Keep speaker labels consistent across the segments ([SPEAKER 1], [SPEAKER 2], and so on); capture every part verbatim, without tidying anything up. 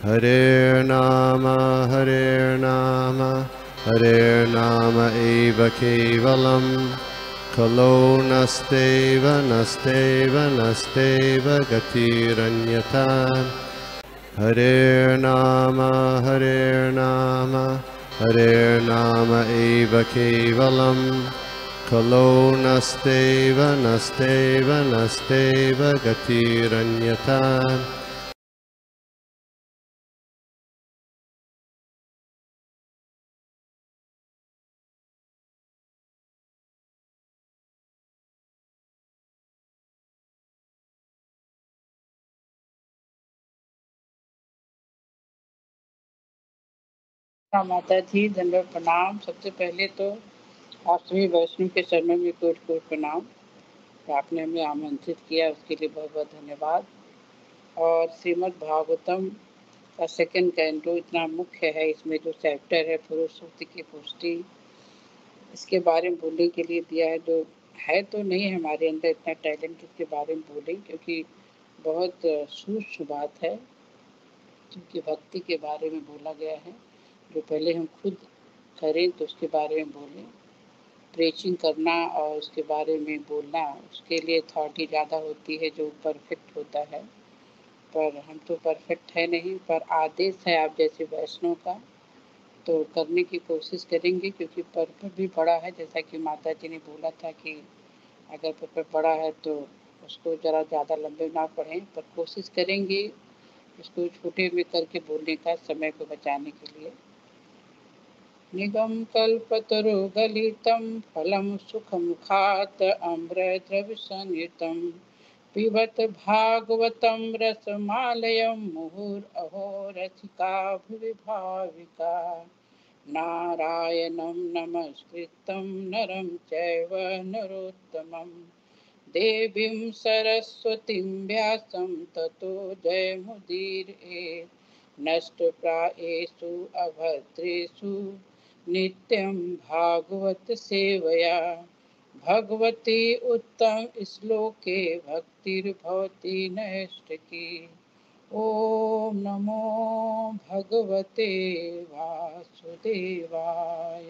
[SPEAKER 1] हरे नाम हरे नाम हरे नाम एव केवलम् खलो नस्तेव नस्तेव नस्तेव गतिरन्यथा। हरे नाम हरे नाम हरे नाम एव केवलम् खलो नस्तेव नस्तेव नस्तेव गतिरन्यथा।
[SPEAKER 2] माता जी दंडवत प्रणाम। सबसे पहले तो आप सभी वैष्णव के चरणों में कोटि कोटि प्रणाम। आपने हमें आमंत्रित किया उसके लिए बहुत बहुत धन्यवाद। और श्रीमद् भागवतम का सेकंड कैंटो इतना मुख्य है, इसमें जो चैप्टर है पुरुष सूक्त की पुष्टि, इसके बारे में बोलने के लिए दिया है। जो है तो नहीं हमारे अंदर इतना टैलेंट इसके बारे में बोलें, क्योंकि बहुत सूक्ष्म बात है, क्योंकि भक्ति के बारे में बोला गया है। जो पहले हम खुद करें तो उसके बारे में बोलें। प्रेचिंग करना और उसके बारे में बोलना, उसके लिए अथॉरिटी ज़्यादा होती है जो परफेक्ट होता है, पर हम तो परफेक्ट है नहीं। पर आदेश है आप जैसे वैष्णव का, तो करने की कोशिश करेंगे, क्योंकि पर्पस भी बड़ा है। जैसा कि माता जी ने बोला था कि अगर पर्पस बड़ा है तो उसको ज़रा ज़्यादा लंबे ना पढ़ें, पर कोशिश करेंगे इसको छोटे में करके बोलने का, समय को बचाने के लिए। निगम कल्पतरुगलितं फलं सुखमुखात् आम्रद्रवसंयुतं पिबत भागवतं रसमालयं मुहुरहो रसिका भुवि भाविका। नारायणं नमस्कृतं नरं चैव नरोत्तमं देवीं सरस्वतीं व्यासं ततो जयमुदीरयेत्। नष्टप्रायेषु अभद्रेषु नित्यं भागवत सेवया भगवती उत्तम श्लोके भक्तिर्भवति नैष्ठिकी। ओम नमो भगवते वासुदेवाय।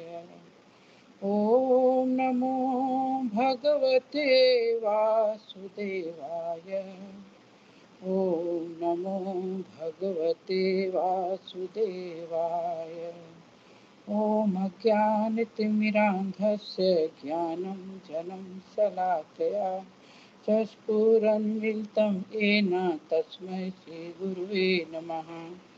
[SPEAKER 2] ओम नमो भगवते वासुदेवाय। ओम नमो भगवते वासुदेवाय। ओम अज्ञानतिमिरान्धस्य ज्ञानं जनं शलाकया चक्षुरुन्मीलितं येन तस्मै श्रीगुरुवे नमः।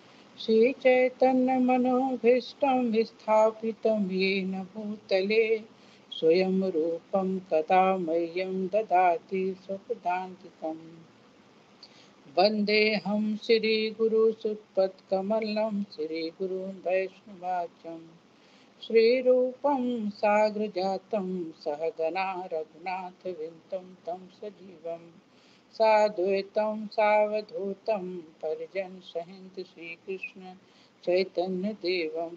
[SPEAKER 2] श्रीचैतन्यमनोभीष्टं स्थापितं येन भूतले स्वयं रूपं कदा मह्यं ददाति स्वपदान्तिकम्। वन्देऽहं श्रीगुरुसुत्पत्कमलं श्रीगुरुं वैष्णवाचं श्रीरूपं साग्रजातं सहगना रघुनाथविन्तं तं सजीवं साद्वैतं सावधूतं परिजनसहितं श्रीकृष्ण चैतन्यदेवं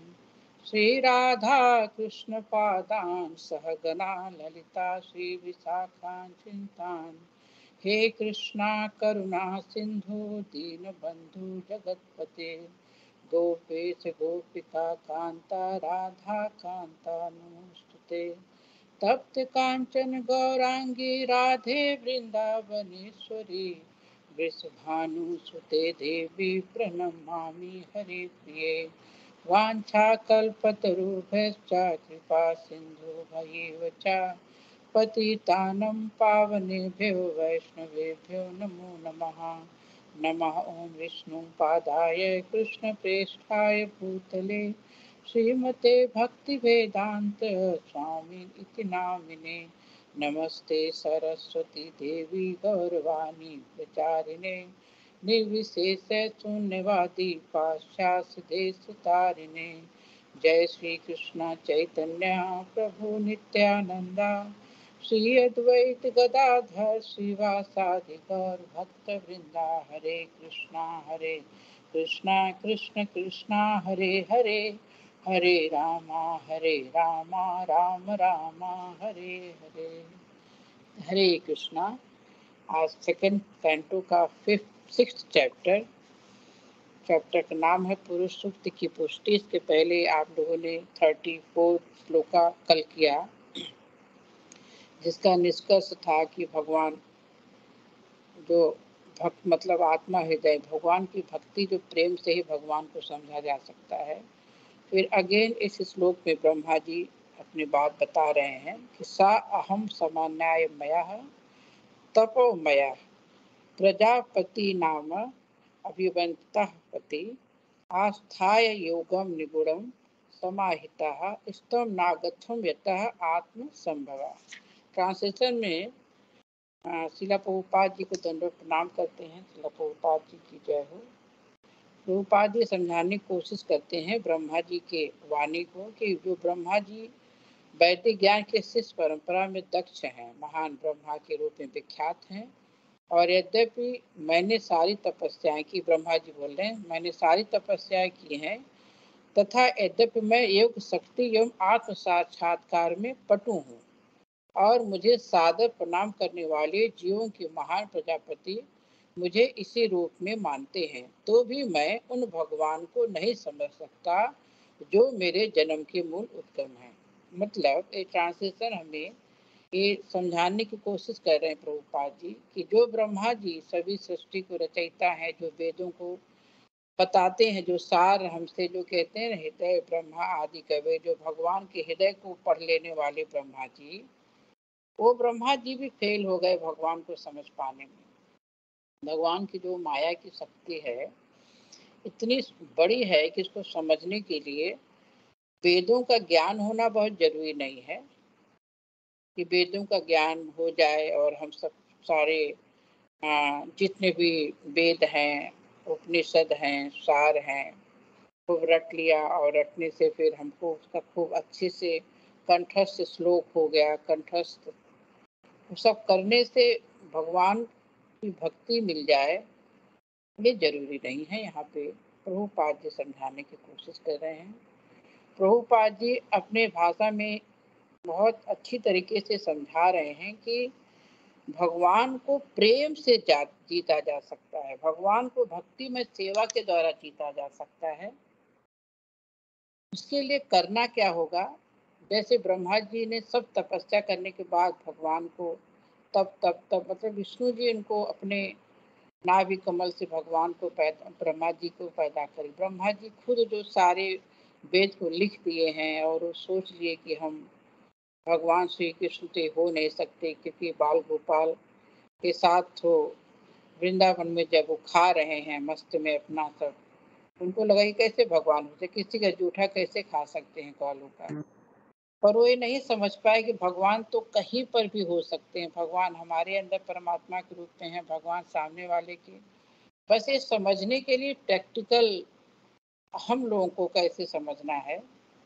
[SPEAKER 2] श्रीराधाकृष्णपादान् सहगना ललिता श्रीविशाखान्वितान्। हे कृष्णा करुणा सिंधु दीनबंधु जगतपते गोपेश गोपिका कांता राधा कांता नमोस्तुते। तप्त कांचन गौरांगी राधे वृंदावनेश्वरी वृषभानुसुते देवी प्रणमामि हरे प्रिये। वाञ्छाकल्पतरुभ्यश्च कृपा सिन्धुभ्येव च पतितानं पावनेभ्यो वैष्णवेभ्यो नमो नमः। नमः ओं विष्णुपादाय कृष्णप्रेष्ठाय भूतले श्रीमते भक्तिवेदांत स्वामी इति नामिने। नमस्ते सरस्वती देवी गौरवाणी प्रचारिणे निर्विशेष शून्यवादी पाश्चात्य देशतारिणे। जय श्री कृष्ण चैतन्य प्रभु नित्यानंदा श्री अद्वैत गदाधर श्रीवासादि गौर भक्त वृंदा। हरे कृष्णा हरे कृष्णा कृष्ण कृष्णा हरे हरे हरे रामा हरे रामा राम रामा हरे हरे। हरे कृष्णा। आज सेकंड कैंटो का फिफ्थ सिक्स्थ चैप्टर चैप्टर का नाम है पुरुष सूक्त की पुष्टि। इसके पहले आप लोगों ने थर्टी फोर श्लोका कल किया, जिसका निष्कर्ष था कि भगवान जो भक्त मतलब आत्मा हृदय, भगवान की भक्ति जो प्रेम से ही भगवान को समझा जा सकता है। फिर अगेन इस श्लोक में ब्रह्मा जी अपनी बात बता रहे हैं कि सा अहम समान्याय मया तपो मया प्रजापति नाम अभिवंतः पति आस्थाय योगम निगुणम समाहितः स्तम नागथम यतः आत्म संभव। ट्रांसलेशन में शिला प्रभुपाद जी को दंडवत प्रणाम करते हैं। शिला प्रभुपाद जी की जय हो। प्रभुपाद जी समझाने की कोशिश करते हैं ब्रह्मा जी के वाणी को कि जो ब्रह्मा जी वैदिक ज्ञान के शिष्य परंपरा में दक्ष हैं, महान ब्रह्मा के रूप में विख्यात हैं। और यद्यपि मैंने सारी तपस्याएं की, ब्रह्मा जी बोल रहे हैं, मैंने सारी तपस्याएं की हैं, तथा यद्यपि मैं योग शक्ति एवं आत्म साक्षात्कार में पटु हूँ और मुझे सादर प्रणाम करने वाले जीवों के महान प्रजापति मुझे इसी रूप में मानते हैं, तो भी मैं उन भगवान को नहीं समझ सकता जो मेरे जन्म के मूल उद्गम है। मतलब ये ट्रांसलेशन हमें ये समझाने की कोशिश कर रहे हैं प्रभुपाद जी कि जो ब्रह्मा जी सभी सृष्टि को रचयिता है, जो वेदों को बताते हैं, जो सार हमसे जो कहते हैं हृदय ब्रह्मा आदि कवे, जो भगवान के हृदय को पढ़ लेने वाले ब्रह्मा जी, वो ब्रह्मा जी भी फेल हो गए भगवान को समझ पाने में। भगवान की जो माया की शक्ति है इतनी बड़ी है कि इसको समझने के लिए वेदों का ज्ञान होना बहुत जरूरी नहीं है कि वेदों का ज्ञान हो जाए और हम सब सारे आ, जितने भी वेद हैं, उपनिषद हैं, सार हैं, खूब रट लिया और रटने से फिर हमको उसका खूब अच्छे से कंठस्थ श्लोक हो गया, कंठस्थ सब करने से भगवान की भक्ति मिल जाए, ये जरूरी नहीं है। यहाँ पे प्रभुपाद जी समझाने की कोशिश कर रहे हैं। प्रभुपाद जी अपने भाषा में बहुत अच्छी तरीके से समझा रहे हैं कि भगवान को प्रेम से जीता जा सकता है, भगवान को भक्ति में सेवा के द्वारा जीता जा सकता है। उसके लिए करना क्या होगा? जैसे ब्रह्मा जी ने सब तपस्या करने के बाद भगवान को तब तब तब मतलब विष्णु जी इनको अपने नाभि कमल से भगवान को पैदा ब्रह्मा जी को पैदा करी। ब्रह्मा जी खुद जो सारे वेद को लिख दिए हैं और वो सोच लिए कि हम भगवान श्री कृष्ण से हो नहीं सकते, क्योंकि बाल गोपाल के साथ तो वृंदावन में जब वो खा रहे हैं मस्त में अपना सब, उनको लगा कि कैसे भगवान होते, किसी का जूठा कैसे खा सकते हैं कालों का। पर वो ये नहीं समझ पाए कि भगवान तो कहीं पर भी हो सकते हैं, भगवान हमारे अंदर परमात्मा के रूप में है, भगवान सामने वाले के। बस ये समझने के लिए प्रैक्टिकल हम लोगों को कैसे समझना है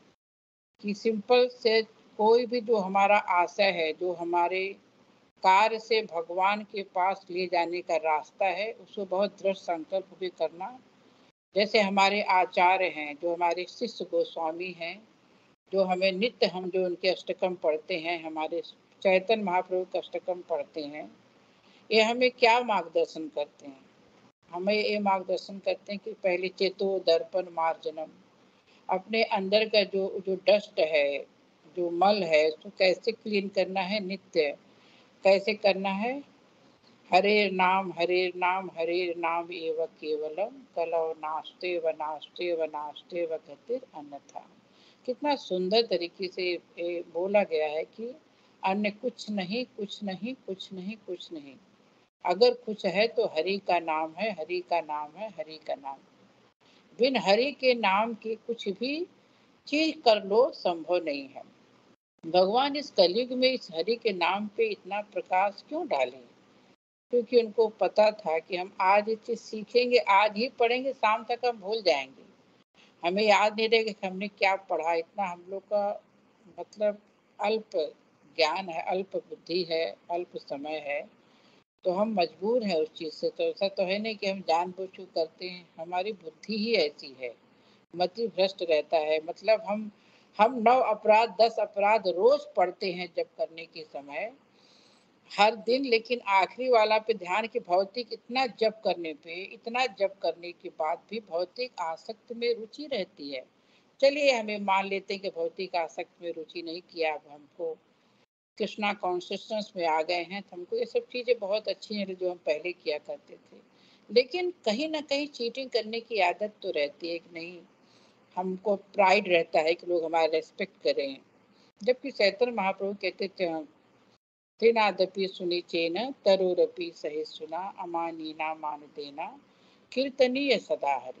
[SPEAKER 2] कि सिंपल से कोई भी जो हमारा आशय है, जो हमारे कार्य से भगवान के पास ले जाने का रास्ता है, उसको बहुत दृढ़ संकल्प भी करना। जैसे हमारे आचार्य हैं, जो हमारे शिष्य गोस्वामी हैं, जो हमें नित्य हम जो उनके अष्टकम पढ़ते हैं, हमारे चैतन्य महाप्रभु का अष्टकम पढ़ते हैं, ये हमें क्या मार्गदर्शन करते हैं? हमें ये मार्गदर्शन करते हैं कि पहले चेतो दर्पण मार्जनम, अपने अंदर का जो जो डस्ट है, जो मल है, उसको कैसे क्लीन करना है नित्य, कैसे करना है? हरे नाम हरे नाम हरे नाम एव केवलम कलौ नास्ते व नास्ते व नास्ते व गतिर अन्यथा। कितना सुंदर तरीके से ये बोला गया है कि अन्य कुछ नहीं, कुछ नहीं, कुछ नहीं, कुछ नहीं। अगर कुछ है तो हरि का नाम है, हरि का नाम है, हरि का नाम। बिन हरि के नाम के कुछ भी चीज कर लो संभव नहीं है। भगवान इस कलयुग में इस हरि के नाम पे इतना प्रकाश क्यों डाले? क्योंकि उनको पता था कि हम आज ये चीज सीखेंगे, आज ही पढ़ेंगे, शाम तक हम भूल जाएंगे, हमें याद नहीं रहेगा कि हमने क्या पढ़ा। इतना हम लोग का मतलब अल्प ज्ञान है, अल्प बुद्धि है, अल्प समय है, तो हम मजबूर हैं उस चीज से। तो ऐसा तो है नहीं कि हम जानबूझ के करते हैं, हमारी बुद्धि ही ऐसी है, मति भ्रष्ट रहता है। मतलब हम हम नौ अपराध दस अपराध रोज पढ़ते हैं जब करने के समय, हर दिन, लेकिन आखिरी वाला पे ध्यान कि भौतिक इतना जप करने पे, इतना जप करने के बाद भी भौतिक आसक्त में रुचि रहती है। चलिए हमें मान लेते हैं कि भौतिक आसक्त में रुचि नहीं किया, अब हमको कृष्णा कॉन्शियसनेस में आ गए हैं, तो हमको ये सब चीज़ें बहुत अच्छी हैं जो हम पहले किया करते थे। लेकिन कहीं न कहीं चीटिंग करने की आदत तो रहती है कि नहीं, हमको प्राइड रहता है कि लोग हमारा रिस्पेक्ट करें। जबकि चैतन्य महाप्रभु कहते थे, त्रिनादपि सुनिचेन तरोरपि सहिष्णुना अमानीना मानदेना कीर्तनीय सदा हरि।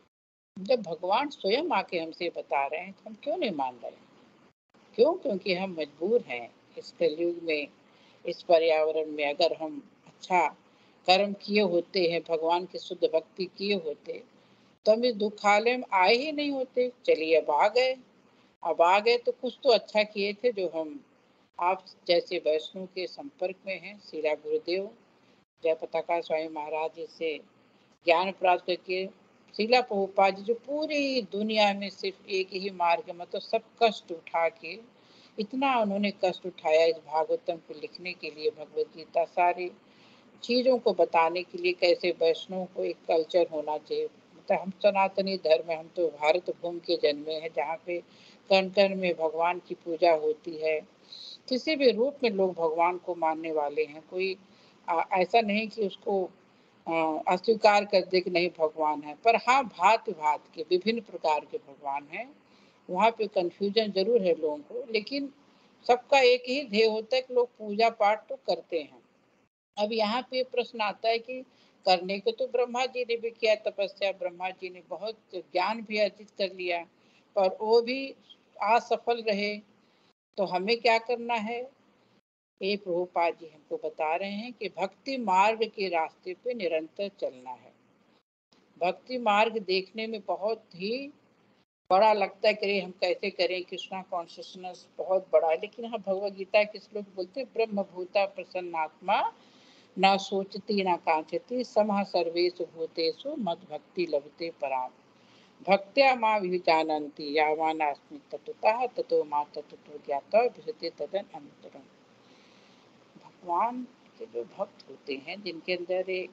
[SPEAKER 2] जब भगवान स्वयं आके हमसे बता रहे हैं तो हम क्यों नहीं मान रहे? क्यों? क्योंकि हम मजबूर हैं इस कलयुग में, इस पर्यावरण में। अगर हम अच्छा कर्म किए होते हैं, भगवान की शुद्ध भक्ति किए होते, तो हम इस दुखालय में आए ही नहीं होते। चलिए अब आ गए, अब आ गए तो कुछ तो अच्छा किए थे जो हम आप जैसे वैष्णव के संपर्क में हैं। श्रीला गुरुदेव जय पताका स्वामी महाराज जी से ज्ञान प्राप्त करके श्रीला प्रभुपाद जी जो पूरी दुनिया में सिर्फ एक ही मार्ग, मतलब सब कष्ट उठा के, इतना उन्होंने कष्ट उठाया इस भागवतम को लिखने के लिए, भगवत गीता सारी चीज़ों को बताने के लिए, कैसे वैष्णव को एक कल्चर होना चाहिए। मतलब हम सनातनी धर्म है, हम तो भारत भूमि के जन्मे हैं जहाँ पे कण कण में भगवान की पूजा होती है। किसी भी रूप में लोग भगवान को मानने वाले हैं। कोई आ, ऐसा नहीं कि उसको अ, अस्वीकार कर दे कि नहीं भगवान है, पर हाँ भांति भांति के विभिन्न प्रकार के भगवान हैं। वहाँ पे कन्फ्यूजन जरूर है लोगों को, लेकिन सबका एक ही ध्येय होता है कि लोग पूजा पाठ तो करते हैं। अब यहाँ पे प्रश्न आता है कि करने को तो ब्रह्मा जी ने भी किया तपस्या, ब्रह्मा जी ने बहुत ज्ञान भी अर्जित कर लिया, पर वो भी असफल रहे। तो हमें क्या करना है? ये प्रभुपाद जी हमको बता रहे हैं कि भक्ति मार्ग के रास्ते पे निरंतर चलना है। भक्ति मार्ग देखने में बहुत ही बड़ा लगता है कि हम कैसे करें, कृष्णा कॉन्शियसनेस बहुत बड़ा है। लेकिन हाँ, भगवद गीता के श्लोक बोलते हैं, ब्रह्म भूता प्रसन्नात्मा न सोचती न कांचती समः सर्वेषु भूतेषु मद भक्ति लभते पराम भक्त्या मां विजानन्ति यावानास्मि ततः ततो मां ततो ज्ञात्वा विशते तदन अंतरम। भगवान के जो भक्त होते हैं, जिनके अंदर एक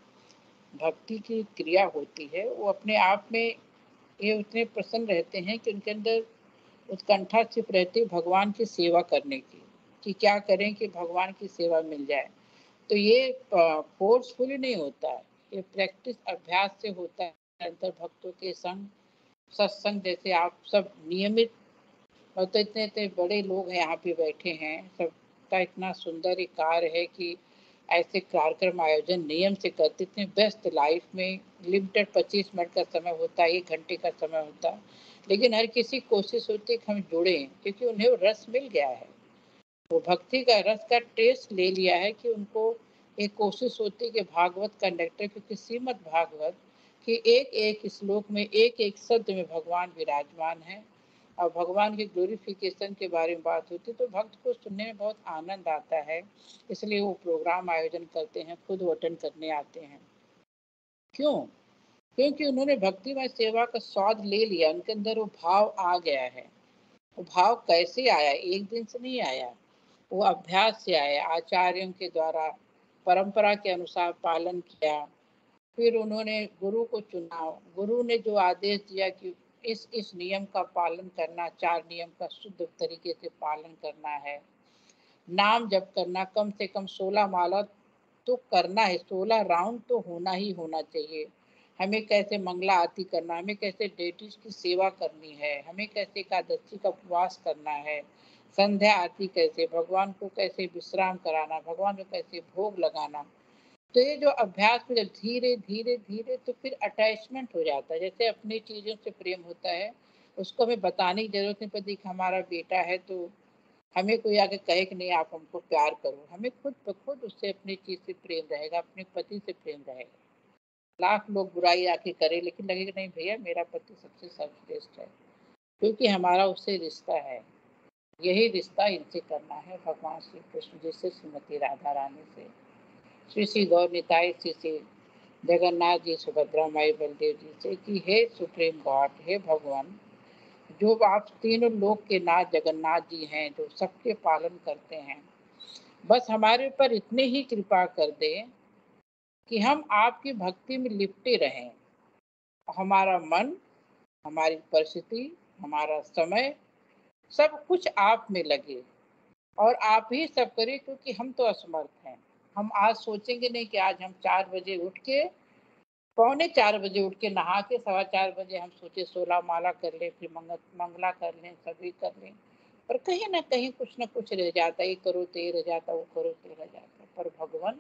[SPEAKER 2] भक्ति की क्रिया होती है, वो अपने आप में ये उतने प्रसन्न रहते हैं कि उनके अंदर उत्कंठा छिप रहती है भगवान की सेवा करने की, कि क्या करें कि भगवान की सेवा मिल जाए। तो ये फोर्सफुली नहीं होता है, ये प्रैक्टिस अभ्यास से होता है। निरंतर भक्तों के संग, सत्संग, जैसे आप सब नियमित, और तो इतने इतने बड़े लोग हैं यहाँ पे बैठे हैं, सबका इतना सुंदर एक कार्य है कि ऐसे कार्यक्रम आयोजन नियम से करते। इतने व्यस्त लाइफ में लिमिटेड पच्चीस मिनट का समय होता है, एक घंटे का समय होता है, लेकिन हर किसी कोशिश होती है कि हम जुड़ें, क्योंकि उन्हें वो रस मिल गया है, वो भक्ति का रस का टेस्ट ले लिया है। कि उनको एक कोशिश होती है कि भागवत कंडक्टर, क्योंकि श्रीमद् भागवत कि एक एक श्लोक में, एक एक शब्द में भगवान विराजमान है, और भगवान के ग्लोरिफिकेशन के बारे में बात होती है, तो भक्त को सुनने में बहुत आनंद आता है। इसलिए वो प्रोग्राम आयोजन करते हैं, खुद वो अटेंड करने आते हैं। क्यों? क्योंकि उन्होंने भक्तिमय सेवा का स्वाद ले लिया, उनके अंदर वो भाव आ गया है। वो भाव कैसे आया? एक दिन से नहीं आया, वो अभ्यास से आया, आचार्यों के द्वारा परंपरा के अनुसार पालन किया। फिर उन्होंने गुरु को चुना, गुरु ने जो आदेश दिया कि इस इस नियम का पालन करना, चार नियम का शुद्ध तरीके से पालन करना है, नाम जप करना, कम से कम सोलह माला तो करना है, सोलह राउंड तो होना ही होना चाहिए। हमें कैसे मंगला आरती करना, हमें कैसे डेटीज की सेवा करनी है, हमें कैसे एकादशी का उपवास करना है, संध्या आरती कैसे, भगवान को कैसे विश्राम कराना, भगवान को कैसे भोग लगाना। तो ये जो अभ्यास में जब धीरे धीरे धीरे, तो फिर अटैचमेंट हो जाता है। जैसे अपनी चीज़ों से प्रेम होता है, उसको हमें बताने की जरूरत नहीं पड़ती कि हमारा बेटा है तो हमें कोई आके कहे कि नहीं आप हमको प्यार करो, हमें खुद ब खुद उससे अपनी चीज़ से प्रेम रहेगा, अपने पति से प्रेम रहेगा। लाख लोग बुराई आके करे, लेकिन लगेगा नहीं भैया मेरा पति सबसे सर्वश्रेष्ठ है, क्योंकि हमारा उससे रिश्ता है। यही रिश्ता इनसे करना है, भगवान श्री कृष्ण जी से, श्रीमती राधा रानी से, श्री श्री गौर निताई, श्री श्री जगन्नाथ जी, सुभद्रा माई, बलदेव जी से, कि हे सुप्रीम गॉड, हे भगवान, जो आप तीनों लोक के नाथ जगन्नाथ जी हैं, जो सबके पालन करते हैं, बस हमारे ऊपर इतनी ही कृपा कर दें कि हम आपकी भक्ति में लिपटे रहें। हमारा मन, हमारी परिस्थिति, हमारा समय, सब कुछ आप में लगे और आप ही सब करें, क्योंकि हम तो असमर्थ हैं। हम आज सोचेंगे नहीं कि आज हम चार बजे उठ के, पौने चार बजे उठ के नहा के सवा चार बजे हम सोचे सोलह माला कर लें, फिर मंग मंगला कर लें, सभी कर लें। पर कहीं न कहीं कुछ न कुछ रह जाता है, ये करो तो ये रह जाता, वो करो तो ये रह जाता। पर भगवान,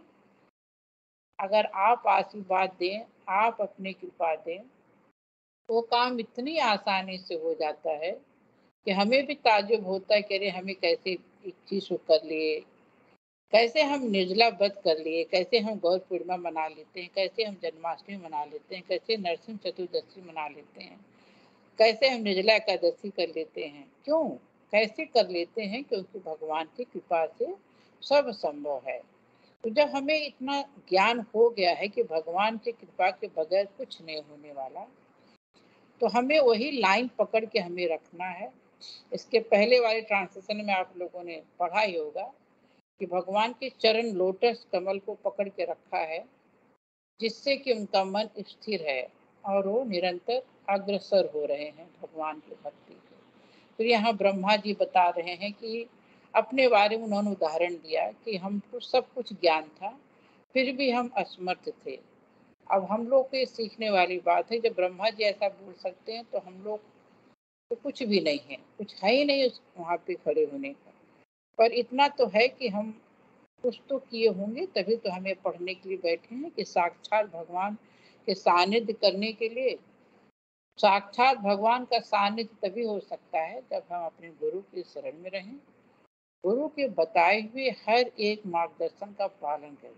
[SPEAKER 2] अगर आप आशीर्वाद दें, आप अपनी कृपा दें, वो काम इतनी आसानी से हो जाता है कि हमें भी ताज्जुब होता है कि अरे हमें कैसे एक चीज़ को कर लिए, कैसे हम निर्जला व्रत कर लिए, कैसे हम गौर पूर्णिमा मना लेते हैं, कैसे हम जन्माष्टमी मना लेते हैं, कैसे नरसिंह चतुर्दशी मना लेते हैं, कैसे हम निर्जला एकादशी कर लेते हैं। क्यों? कैसे कर लेते हैं? क्योंकि भगवान की कृपा से सब संभव है। तो जब हमें इतना ज्ञान हो गया है कि भगवान की कृपा के बगैर कुछ नहीं होने वाला, तो हमें वही लाइन पकड़ के हमें रखना है। इसके पहले वाले ट्रांसलेशन में आप लोगों ने पढ़ा ही होगा कि भगवान के चरण लोटस कमल को पकड़ के रखा है, जिससे कि उनका मन स्थिर है और वो निरंतर अग्रसर हो रहे हैं भगवान की भक्ति में। फिर यहाँ ब्रह्मा जी बता रहे हैं कि अपने बारे में उन्होंने उदाहरण दिया कि हमको सब कुछ ज्ञान था, फिर भी हम असमर्थ थे। अब हम लोग को ये सीखने वाली बात है, जब ब्रह्मा जी ऐसा बोल सकते हैं तो हम लोग तो कुछ भी नहीं है, कुछ है ही नहीं उस वहाँ पे खड़े होने का। पर इतना तो है कि हम कुछ तो किए होंगे, तभी तो हमें पढ़ने के लिए बैठे हैं कि साक्षात भगवान के सानिध्य करने के लिए। साक्षात भगवान का सानिध्य तभी हो सकता है जब हम अपने गुरु की शरण में रहें, गुरु के बताए हुए हर एक मार्गदर्शन का पालन करें।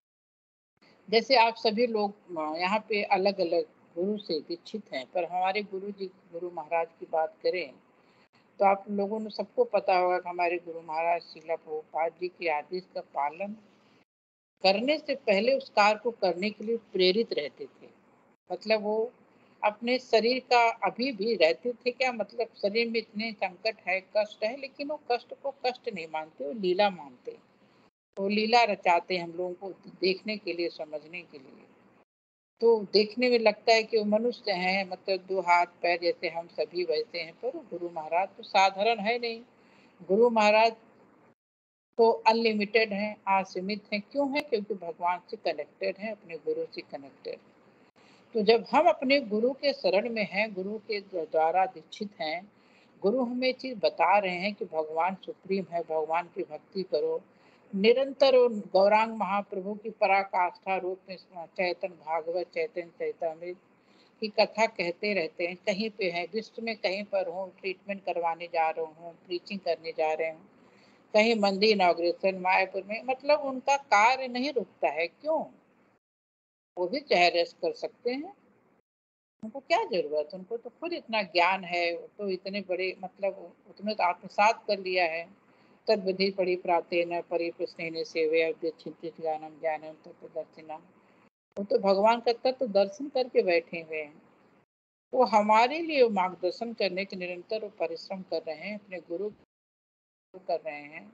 [SPEAKER 2] जैसे आप सभी लोग अ, यहाँ पे अलग-अलग गुरु से दीक्षित हैं, पर हमारे गुरु जी, गुरु महाराज की बात करें, तो आप लोगों ने सबको पता होगा कि हमारे गुरु महाराज श्रील प्रभुपाद जी के आदेश का पालन करने से पहले उस कार्य को करने के लिए प्रेरित रहते थे। मतलब वो अपने शरीर का अभी भी रहते थे, क्या मतलब शरीर में इतने संकट है, कष्ट है, लेकिन वो कष्ट को कष्ट नहीं मानते, वो लीला मानते। वो लीला रचाते हैं हम लोगों को देखने के लिए, समझने के लिए। तो देखने में लगता है कि वो मनुष्य हैं, मतलब दो हाथ पैर जैसे हम सभी वैसे हैं, पर गुरु महाराज तो साधारण है नहीं। गुरु महाराज तो अनलिमिटेड हैं, असीमित हैं। क्यों है? क्योंकि भगवान से कनेक्टेड हैं, अपने गुरु से कनेक्टेड। तो जब हम अपने गुरु के शरण में हैं, गुरु के द्वारा दीक्षित हैं, गुरु हमें चीज़ बता रहे हैं कि भगवान सुप्रीम है, भगवान की भक्ति करो। निरंतर वो गौरांग महाप्रभु की पराकाष्ठा रूप में चैतन्य भागवत, चैतन्य चरितामृत की कथा कहते रहते हैं। कहीं पे है, विश्व में कहीं पर हूँ, ट्रीटमेंट करवाने जा रहा हूँ, प्रीचिंग करने जा रहे हूँ, कहीं मंदिर इनॉग्रेशन मायापुर में, मतलब उनका कार्य नहीं रुकता है। क्यों? वो भी चाहे रेस्ट कर सकते हैं, उनको क्या ज़रूरत है? उनको तो खुद इतना ज्ञान है, वो तो इतने बड़े, मतलब उतने तो आत्मसात कर लिया है। तद्विधि परिप्राप्तेन परिप्रश्नेन सेवया उद्यच्छित ज्ञानम ज्ञानम तत्त्वदर्शिनः। वो तो भगवान का तत्व दर्शन करके बैठे हुए हैं। वो हमारे लिए मार्गदर्शन करने के निरंतर वो परिश्रम कर रहे हैं, अपने गुरु कर रहे हैं।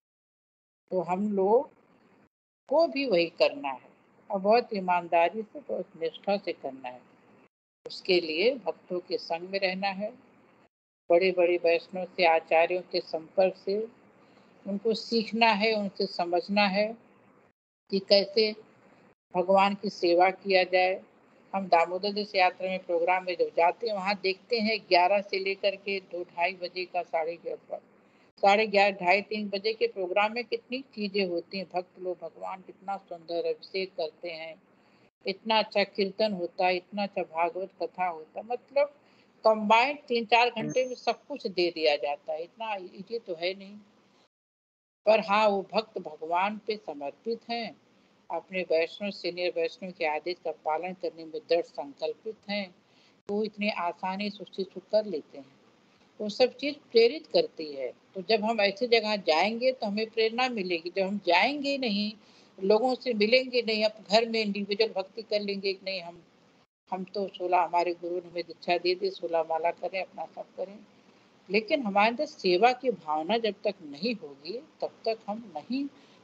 [SPEAKER 2] तो हम लोग को भी वही करना है और बहुत ईमानदारी से, बहुत निष्ठा से करना है। उसके लिए भक्तों के संग में रहना है, बड़े-बड़े वैष्णव से, आचार्यों के संपर्क से उनको सीखना है, उनसे समझना है कि कैसे भगवान की सेवा किया जाए। हम दामोदर दास यात्रा में प्रोग्राम में जब जाते हैं, वहाँ देखते हैं ग्यारह से लेकर के दो ढाई बजे का, साढ़े ग्यारह साढ़े ग्यारह ढाई तीन बजे के प्रोग्राम में कितनी चीज़ें होती हैं। भक्त लोग भगवान कितना सुंदर अभिषेक करते हैं, इतना अच्छा कीर्तन होता है, इतना अच्छा भागवत कथा होता है, मतलब कंबाइंड तीन चार घंटे में सब कुछ दे दिया जाता है। इतना ईज़ी तो है नहीं। पर हाँ, वो भक्त भगवान पे समर्पित हैं, अपने वैष्णव, सीनियर वैष्णव के आदेश का पालन करने में दृढ़ संकल्पित हैं, तो वो इतनी आसानी से उस चीज़ को कर लेते हैं। वो सब चीज़ प्रेरित करती है। तो जब हम ऐसी जगह जाएँगे तो हमें प्रेरणा मिलेगी। जब हम जाएँगे नहीं, लोगों से मिलेंगे नहीं, अब घर में इंडिविजुअल भक्ति कर लेंगे कि नहीं, हम हम तो सोलह, हमारे गुरु ने हमें दीक्षा दे दी, सोलह माला करें, अपना सब करें। लेकिन हमारे अंदर सेवा की भावना जब तक नहीं होगी, तब तक हम नहीं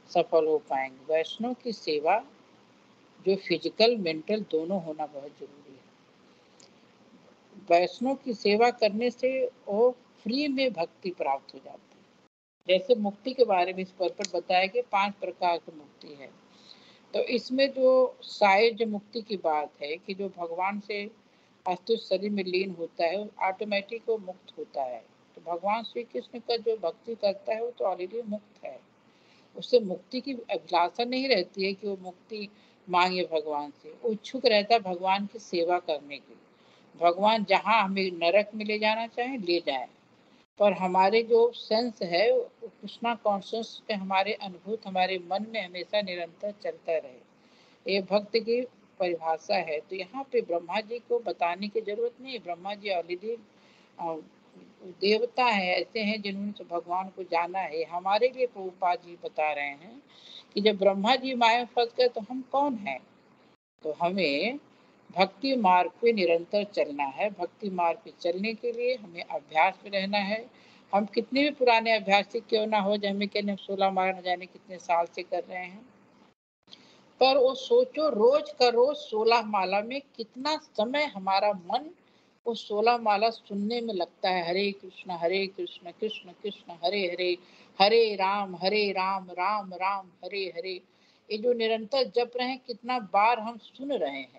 [SPEAKER 2] सफल हो पाएंगे। वैष्णव की सेवा जो फिजिकल मेंटल दोनों होना बहुत जरूरी है। वैष्णव की सेवा करने से वो फ्री में भक्ति प्राप्त हो जाती है। जैसे मुक्ति के बारे में इस पर बताया कि पांच प्रकार की मुक्ति है। तो इसमें जो साइज मुक्ति की बात है कि जो भगवान से अस्तित्व शरीर में लीन होता है ऑटोमेटिक वो मुक्त होता है। तो भगवान श्री कृष्ण का जो भक्ति करता है वो तो ऑलरेडी मुक्त है। उससे मुक्ति की अभिलाषा नहीं रहती है कि वो मुक्ति मांगे भगवान से। वो इच्छुक रहता है भगवान की सेवा करने की। भगवान जहाँ हमें नरक में ले जाना चाहे ले जाए, पर हमारे जो सेंस है कृष्णा कॉन्शियस के हमारे अनुभूत हमारे मन में हमेशा निरंतर चलता रहे। ये भक्त की परिभाषा है। तो यहाँ पे ब्रह्मा जी को बताने की जरूरत नहीं। ब्रह्मा जी ऑलरेडी देवता है, ऐसे हैं जिन्होंने भगवान को जाना है। हमारे लिए प्रभुपाद जी बता रहे हैं कि जब ब्रह्मा जी माया में फंस गए तो हम कौन हैं। तो हमें भक्ति मार्ग पे निरंतर चलना है। भक्ति मार्ग पे चलने के लिए हमें अभ्यास में रहना है। हम कितने भी पुराने अभ्यासी क्यों ना हो, जब हमें कहने हम सोलह माला न जाने कितने साल से कर रहे हैं, पर वो सोचो रोज का रोज सोलह माला में कितना समय हमारा मन वो सोलह माला सुनने में लगता है। हरे कृष्ण हरे कृष्ण कृष्ण कृष्ण हरे हरे, हरे राम हरे राम राम राम हरे हरे। ये जो निरंतर जप रहे हैं, कितना बार हम सुन रहे हैं।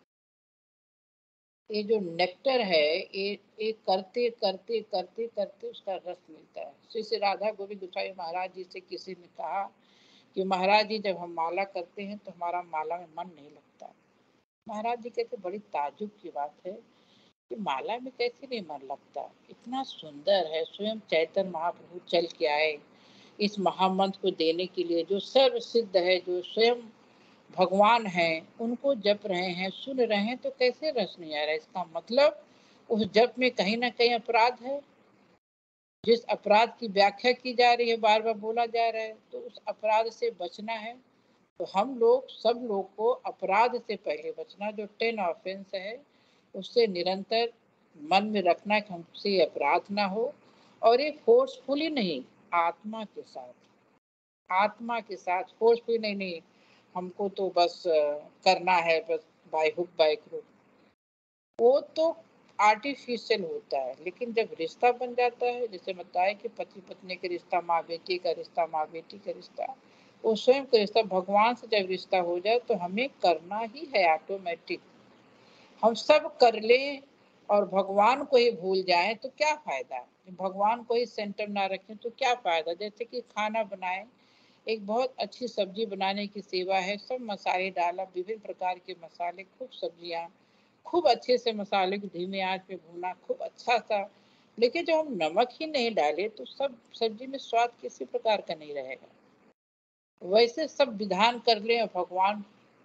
[SPEAKER 2] ये जो नेक्टर है ये ये करते करते करते करते उसका रस मिलता है। श्री श्री राधा गोविंद गोसाई महाराज जी से किसी ने कहा कि महाराज जी जब हम माला करते हैं तो हमारा माला में मन नहीं लगता। महाराज जी कहते बड़ी ताजुब की बात है कि माला में कैसे नहीं मन लगता, इतना सुंदर है। स्वयं चैतन्य महाप्रभु चल के आए इस महामंत्र को देने के लिए, जो सर्व सिद्ध है, जो स्वयं भगवान हैं, उनको जप रहे हैं, सुन रहे हैं, तो कैसे रस नहीं आ रहा है। इसका मतलब उस जप में कहीं ना कहीं अपराध है। जिस अपराध की व्याख्या की जा रही है, बार बार बोला जा रहा है, तो उस अपराध से बचना है। तो हम लोग सब लोग को अपराध से पहले बचना, जो टेन ऑफेंस है उससे निरंतर मन में रखना कि हमसे अपराध ना हो। और ये फोर्सफुली नहीं, आत्मा के साथ, आत्मा के साथ फोर्सफुली नहीं नहीं हमको तो बस करना है, बस बाय हुक बाय क्रूक, वो तो आर्टिफिशियल होता है। लेकिन जब रिश्ता बन जाता है, जैसे बताया कि पति पत्नी का रिश्ता, माँ बेटी का रिश्ता, माँ बेटी का रिश्ता, वो स्वयं का रिश्ता, भगवान से जब रिश्ता हो जाए तो हमें करना ही है ऑटोमेटिक। हम सब कर लें और भगवान को ही भूल जाएं तो क्या फायदा। भगवान को ही सेंटर ना रखें तो क्या फायदा। जैसे कि खाना बनाए, एक बहुत अच्छी सब्जी बनाने की सेवा है। सब मसाले डाला, विभिन्न प्रकार के मसाले, खूब सब्जियां, खूब अच्छे से मसाले को धीमे आंच पे भूना, खूब अच्छा सा। लेकिन जब हम नमक ही नहीं डाले तो सब सब्जी में स्वाद किसी प्रकार का नहीं रहेगा। वैसे सब विधान कर ले और भगवान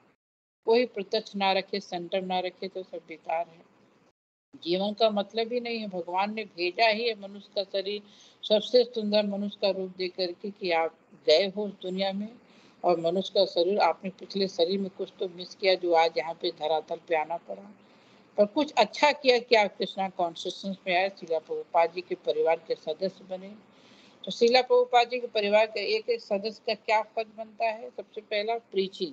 [SPEAKER 2] को ही प्रत्यक्ष ना रखे, सेंटर ना रखे तो सब बेकार है। जीवन का मतलब ही नहीं है। भगवान ने भेजा ही है मनुष्य का शरीर, सबसे सुंदर मनुष्य का रूप दे करके कि आप गए हो उस दुनिया में, और मनुष्य का शरीर आपने पिछले शरीर में कुछ तो मिस किया जो आज यहाँ पे धरातल पे आना पड़ा, पर कुछ अच्छा किया कि आप कृष्णा कॉन्शियसनेस में आए, शीला प्रभुपाद जी के परिवार के सदस्य बने। तो शीला प्रभुपाद जी के परिवार के एक एक सदस्य का क्या फर्ज बनता है। सबसे पहला प्रीचिंग।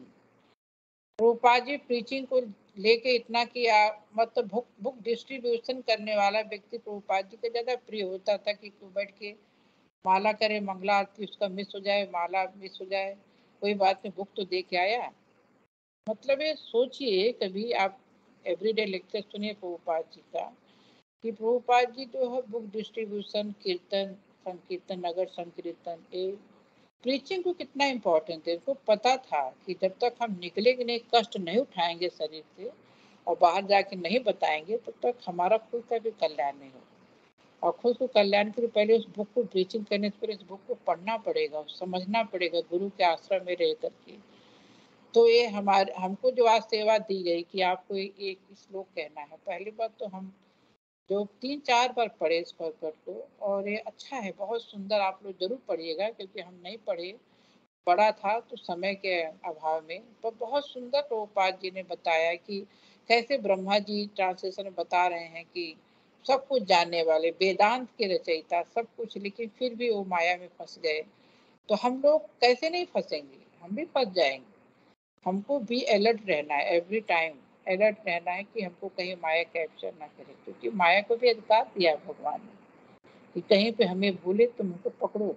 [SPEAKER 2] प्रभुपाद जी प्रीचिंग को लेके इतना किया, मतलब बुक बुक डिस्ट्रीब्यूशन करने वाला व्यक्ति प्रभुपाद जी का ज्यादा प्रिय होता था कि कोई बैठ के माला करे, मंगला आरती उसका मिस हो जाए, माला मिस हो जाए, कोई बात नहीं, बुक तो दे के आया। मतलब ये सोचिए, कभी आप एवरीडे लेक्चर सुनिए प्रभुपाद जी का, कि प्रभुपाद जी जो है बुक डिस्ट्रीब्यूशन, कीर्तन, संकीर्तन, नगर संकीर्तन, ये प्रीचिंग को कितना इम्पोर्टेंट है। उनको पता था कि जब तक हम निकलेंगे नहीं, कष्ट नहीं उठाएंगे शरीर से और बाहर जाके नहीं बताएंगे, तब तक हमारा खुद का भी कल्याण नहीं होगा। और खुद को कल्याण के लिए पहले उस बुक को, प्रीचिंग करने से पहले इस बुक को पढ़ना पड़ेगा, समझना पड़ेगा, गुरु के आश्रम में रह करके। तो ये हमारे हमको जो आज सेवा दी गई कि आपको एक श्लोक कहना है, पहली बात तो हम जो तीन चार बार पढ़े इस पर्पट को, और ये अच्छा है, बहुत सुंदर, आप लोग जरूर पढ़िएगा, क्योंकि हम नहीं पढ़े, पढ़ा था तो समय के अभाव में, पर बहुत सुंदर प्रभुपाद जी ने बताया कि कैसे ब्रह्मा जी ट्रांसलेशन में बता रहे हैं कि सब कुछ जानने वाले, वेदांत के रचयिता, सब कुछ, लेकिन फिर भी वो माया में फंस गए। तो हम लोग कैसे नहीं फंसेंगे, हम भी फंस जाएंगे। हमको भी अलर्ट रहना है, एवरी टाइम अलर्ट रहना है कि हमको कहीं माया कैप्चर ना करे, क्योंकि माया को भी अधिकार दिया है भगवान ने कि कहीं पे हमें भूले तुम हमको पकड़ो।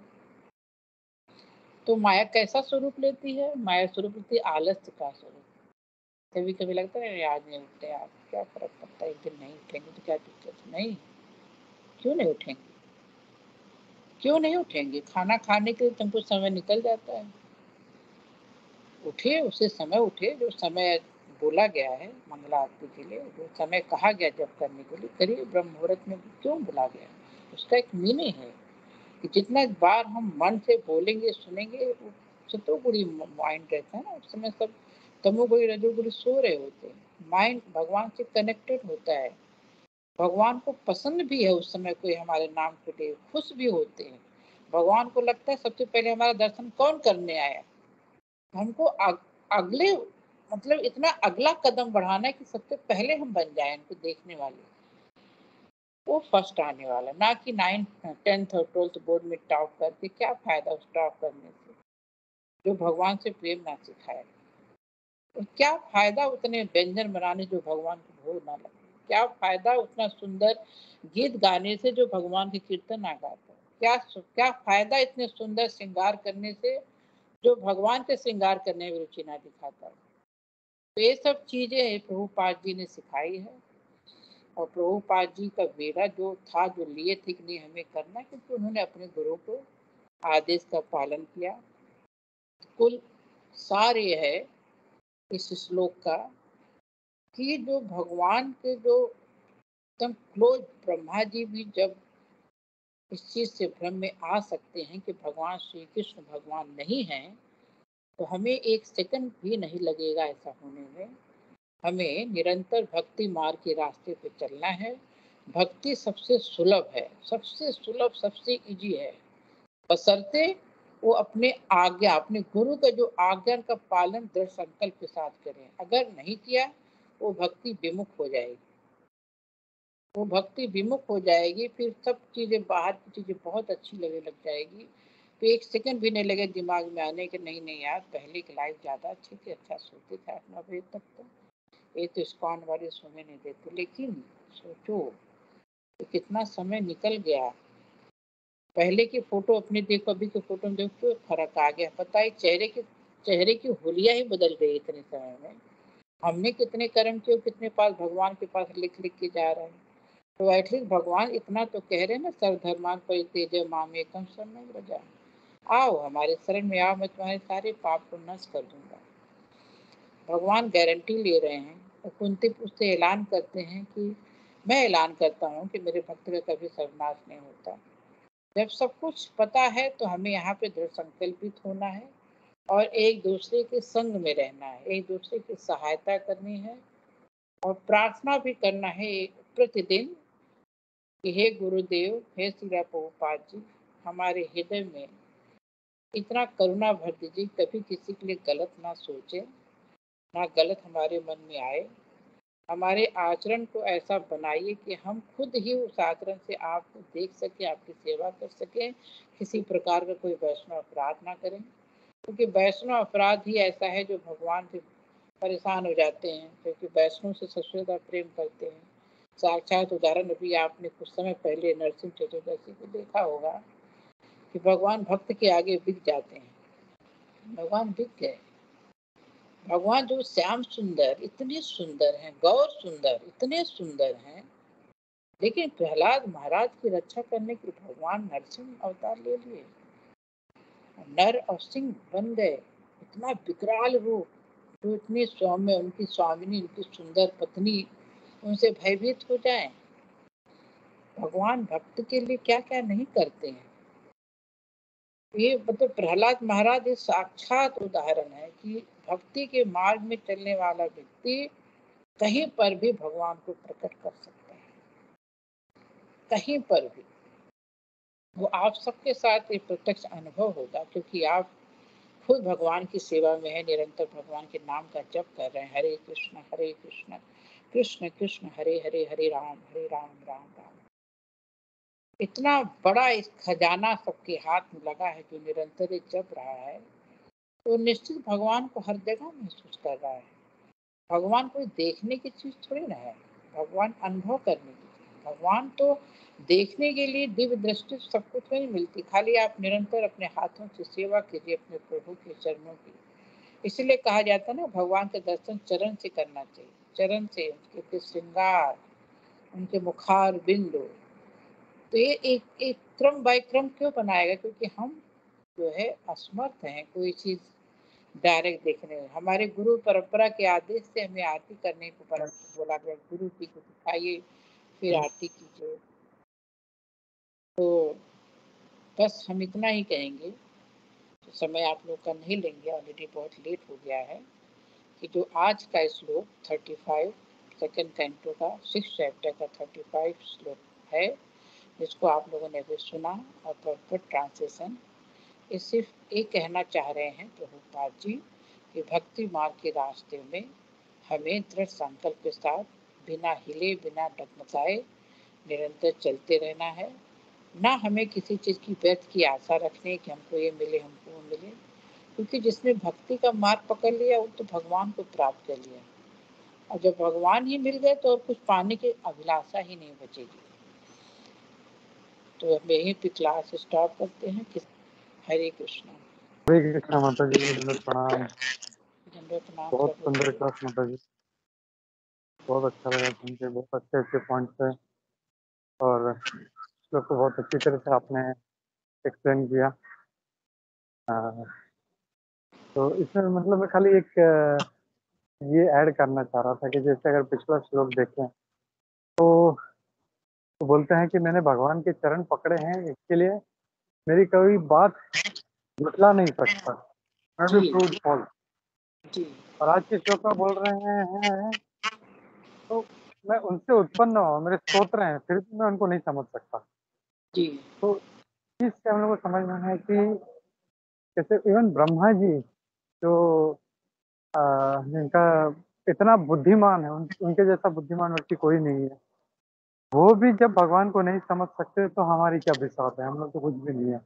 [SPEAKER 2] तो माया कैसा स्वरूप लेती है? माया स्वरूप लेती है आलस्य का स्वरूप। कभी कभी लगता है आज नहीं उठते, आप क्या फर्क पड़ता है, एक दिन नहीं उठेंगे तो क्या दिक्कत है? नहीं, क्यों नहीं उठेंगे? क्यों नहीं उठेंगे? खाना खाने के लिए तुमको समय निकल जाता है। उठिए, उसी समय उठिए जो समय बोला गया है मंगला आरती के लिए, जो समय कहा गया जब करने के लिए करिए। ब्रह्म मुहूर्त में भी क्यों बोला गया? उसका एक मीनिंग है कि जितना बार हम मन से बोलेंगे, सुनेंगे, वो सतोगुणी माइंड रहता है ना, उस समय सब तमोगुणी रजोगुणी सो रहे होते हैं। माइंड भगवान से कनेक्टेड होता है। भगवान को पसंद भी है उस समय कोई हमारे नाम के लिए, खुश भी होते हैं। भगवान को लगता है सबसे पहले हमारा दर्शन कौन करने आया। हमको अग, अगले मतलब इतना अगला कदम बढ़ाना है कि सबसे पहले हम बन जाएं उनको देखने वाले, वो फर्स्ट आने वाला, ना कि नाइन्थ टेंथ और ट्वेल्थ बोर्ड में टॉप करके क्या फायदा उस टॉप करने से, जो भगवान से प्रेम ना सिखाए। तो क्या फायदा उतने व्यंजन बनाने जो भगवान को भोग ना लगे? क्या फायदा उतना सुंदर गीत गाने से जो भगवान के कीर्तन ना गाता? क्या क्या फायदा इतने सुंदर श्रृंगार करने से जो भगवान के श्रृंगार करने में रुचि ना दिखाता? तो ये सब चीजें प्रभुपाद जी ने सिखाई है। और प्रभुपाद जी का बेड़ा जो था, जो लिए थे कि नहीं हमें करना, क्योंकि उन्होंने अपने गुरु को आदेश का पालन किया। कुल सार ये है इस श्लोक का कि जो भगवान के जो एकदम क्लोज ब्रह्मा जी भी जब इस चीज से भ्रम में आ सकते हैं कि भगवान श्री कृष्ण भगवान नहीं है, तो हमें एक सेकंड भी नहीं लगेगा ऐसा होने में। हमें निरंतर भक्ति मार्ग के रास्ते पे चलना है। भक्ति सबसे सुलभ है, सबसे सुलभ, सबसे इजी है, बशर्ते वो अपने आज्ञा, अपने गुरु का जो आज्ञा का पालन दृढ़ संकल्प के साथ करें। अगर नहीं किया, वो भक्ति विमुख हो जाएगी। वो भक्ति विमुख हो जाएगी, फिर सब चीजें बाहर की चीजें बहुत अच्छी लगने लग जाएगी। तो एक सेकंड भी नहीं लगे दिमाग में आने के नहीं नहीं यार पहले की लाइफ ज्यादा अच्छी थी, अच्छा सोते थे आठ नौ बजे तक, तो ये तो इस्कॉन वाले सोने नहीं देते। लेकिन सोचो कि कितना समय निकल गया। पहले की फोटो अपनी देखो, अभी की फोटो में देखो, फर्क आ गया। पता है चेहरे की चेहरे की होलियां ही बदल गई इतने समय में। हमने कितने कर्म किए, कितने पास भगवान के पास लिख लिख के जा रहे हैं। तो एटलीस्ट भगवान इतना तो कह रहे हैं ना, सर्वधर्मान् परित्यज्य मामेकं शरणं व्रज। आओ हमारे शरण में आओ, मैं तुम्हारे सारे पाप को नष्ट कर दूंगा। भगवान गारंटी ले रहे हैं। और कुंती उससे ऐलान करते हैं कि मैं ऐलान करता हूँ कि मेरे भक्त का कभी सर्वनाश नहीं होता। जब सब कुछ पता है तो हमें यहाँ पे दृढ़ संकल्पित होना है और एक दूसरे के संग में रहना है, एक दूसरे की सहायता करनी है और प्रार्थना भी करना है प्रतिदिन कि हे गुरुदेव, हे श्रीला प्रभुपाद जी, हमारे हृदय में इतना करुणा भर दीजिए, कभी किसी के लिए गलत ना सोचे, ना गलत हमारे मन में आए। हमारे आचरण को ऐसा बनाइए कि हम खुद ही उस आचरण से आपको देख सके, आपकी सेवा कर सके, किसी प्रकार का कोई वैष्णव अपराध ना करें। क्योंकि वैष्णव अपराध ही ऐसा है जो भगवान से परेशान हो जाते हैं, क्योंकि वैष्णव से सबसे ज्यादा प्रेम करते हैं। साक्षात उदाहरण अभी आपने कुछ समय पहले नरसिंह चतुर्दशी को देखा होगा कि भगवान भक्त के आगे बिक जाते हैं। भगवान बिक गए। भगवान जो श्याम सुंदर, इतने सुंदर हैं, गौर सुंदर, इतने सुंदर हैं, लेकिन प्रहलाद महाराज की रक्षा करने के लिए भगवान नरसिंह अवतार ले लिए, नर और सिंह बन गए। इतना विकराल रूप, जो इतनी सौम्य, उनकी स्वामिनी, उनकी सुंदर पत्नी उनसे भयभीत हो जाए। भगवान भक्त के लिए क्या क्या नहीं करते हैं। ये मतलब प्रहलाद महाराज एक साक्षात उदाहरण है कि भक्ति के मार्ग में चलने वाला व्यक्ति कहीं पर भी भगवान को प्रकट कर सकता है, कहीं पर भी। वो आप सबके साथ एक प्रत्यक्ष अनुभव होगा, क्योंकि आप खुद भगवान की सेवा में है, निरंतर भगवान के नाम का जप कर रहे हैं। हरे कृष्ण हरे कृष्ण कृष्ण कृष्ण हरे हरे, हरे राम हरे राम राम राम इतना बड़ा इस खजाना सबके हाथ में लगा है जो निरंतर ये जप रहा है, तो निश्चित भगवान को हर जगह महसूस कर रहा है। भगवान कोई देखने की चीज़ थोड़ी ना है, भगवान अनुभव करने की चीज़ है। भगवान तो देखने के लिए दिव्य दृष्टि सब कुछ नहीं मिलती, खाली आप निरंतर अपने हाथों से सेवा कीजिए अपने प्रभु के चरणों की। इसीलिए कहा जाता है ना, भगवान के दर्शन चरण से करना चाहिए, चरण से, उनके फिर श्रृंगार, उनके मुखार बिंदु। तो ये एक एक क्रम बाय क्रम क्यों बनाएगा? क्योंकि हम जो है असमर्थ हैं कोई चीज़ डायरेक्ट देखने में। हमारे गुरु परंपरा के आदेश से हमें आरती करने को परम बोला गया, गुरु जी को दिखाइए फिर आरती कीजिए। तो बस हम इतना ही कहेंगे, तो समय आप लोग का नहीं लेंगे, ऑलरेडी बहुत लेट हो गया है, कि जो आज का श्लोक पैंतीस सेकंड कैंटो का सिक्स चैप्टर का पैंतीस श्लोक है, जिसको आप लोगों ने अभी सुना और प्रॉपर ट्रांसलेशन, ये सिर्फ ये कहना चाह रहे हैं प्रभुपाद जी कि भक्ति मार्ग के रास्ते में हमें दृढ़ संकल्प के साथ बिना हिले बिना डगमगाए निरंतर चलते रहना है। ना हमें किसी चीज़ की व्यर्थ की आशा रखनी है कि हमको ये मिले हमको वो मिले, क्योंकि जिसने भक्ति का मार्ग पकड़ लिया वो तो भगवान को प्राप्त कर लिया, और जब भगवान ही मिल गए तो और कुछ पाने की अभिलाषा ही नहीं बचेगी। तो हम यहीं पे क्लास स्टॉप करते हैं। हरे कृष्णा।
[SPEAKER 3] हरे कृष्णा माता जी, दंडवत प्रणाम।
[SPEAKER 2] दंडवत प्रणाम
[SPEAKER 3] बहुत
[SPEAKER 2] प्रभु
[SPEAKER 3] सुंदर
[SPEAKER 2] जी।
[SPEAKER 3] क्लास माता जी, बहुत अच्छा लगा सुन के, बहुत अच्छे अच्छे पॉइंट्स है और श्लोक को बहुत अच्छी तरह से आपने एक्सप्लेन किया। आ, तो इसमें मतलब मैं खाली एक आ, ये ऐड करना चाह रहा था कि जैसे अगर पिछला श्लोक देखें तो, तो बोलते हैं कि मैंने भगवान के चरण पकड़े हैं, इसके लिए मेरी कोई बात झुटला नहीं सकता, नॉट बी
[SPEAKER 2] जी
[SPEAKER 3] प्रूव्ड फॉल्स।
[SPEAKER 2] जी
[SPEAKER 3] और आज के श्लोक में बोल रहे हैं, हैं तो मैं उनसे उत्पन्न हुआ, मेरे स्तोत्र हैं, फिर भी मैं उनको नहीं समझ सकता।
[SPEAKER 2] जी
[SPEAKER 3] तो इससे हम लोग को समझ में है कि जैसे इवन ब्रह्मा जी जो आ, जिनका इतना बुद्धिमान है, उन, उनके जैसा बुद्धिमान व्यक्ति कोई नहीं है, वो भी जब भगवान को नहीं समझ सकते तो हमारी क्या बिसात है, हम लोग तो कुछ भी नहीं है।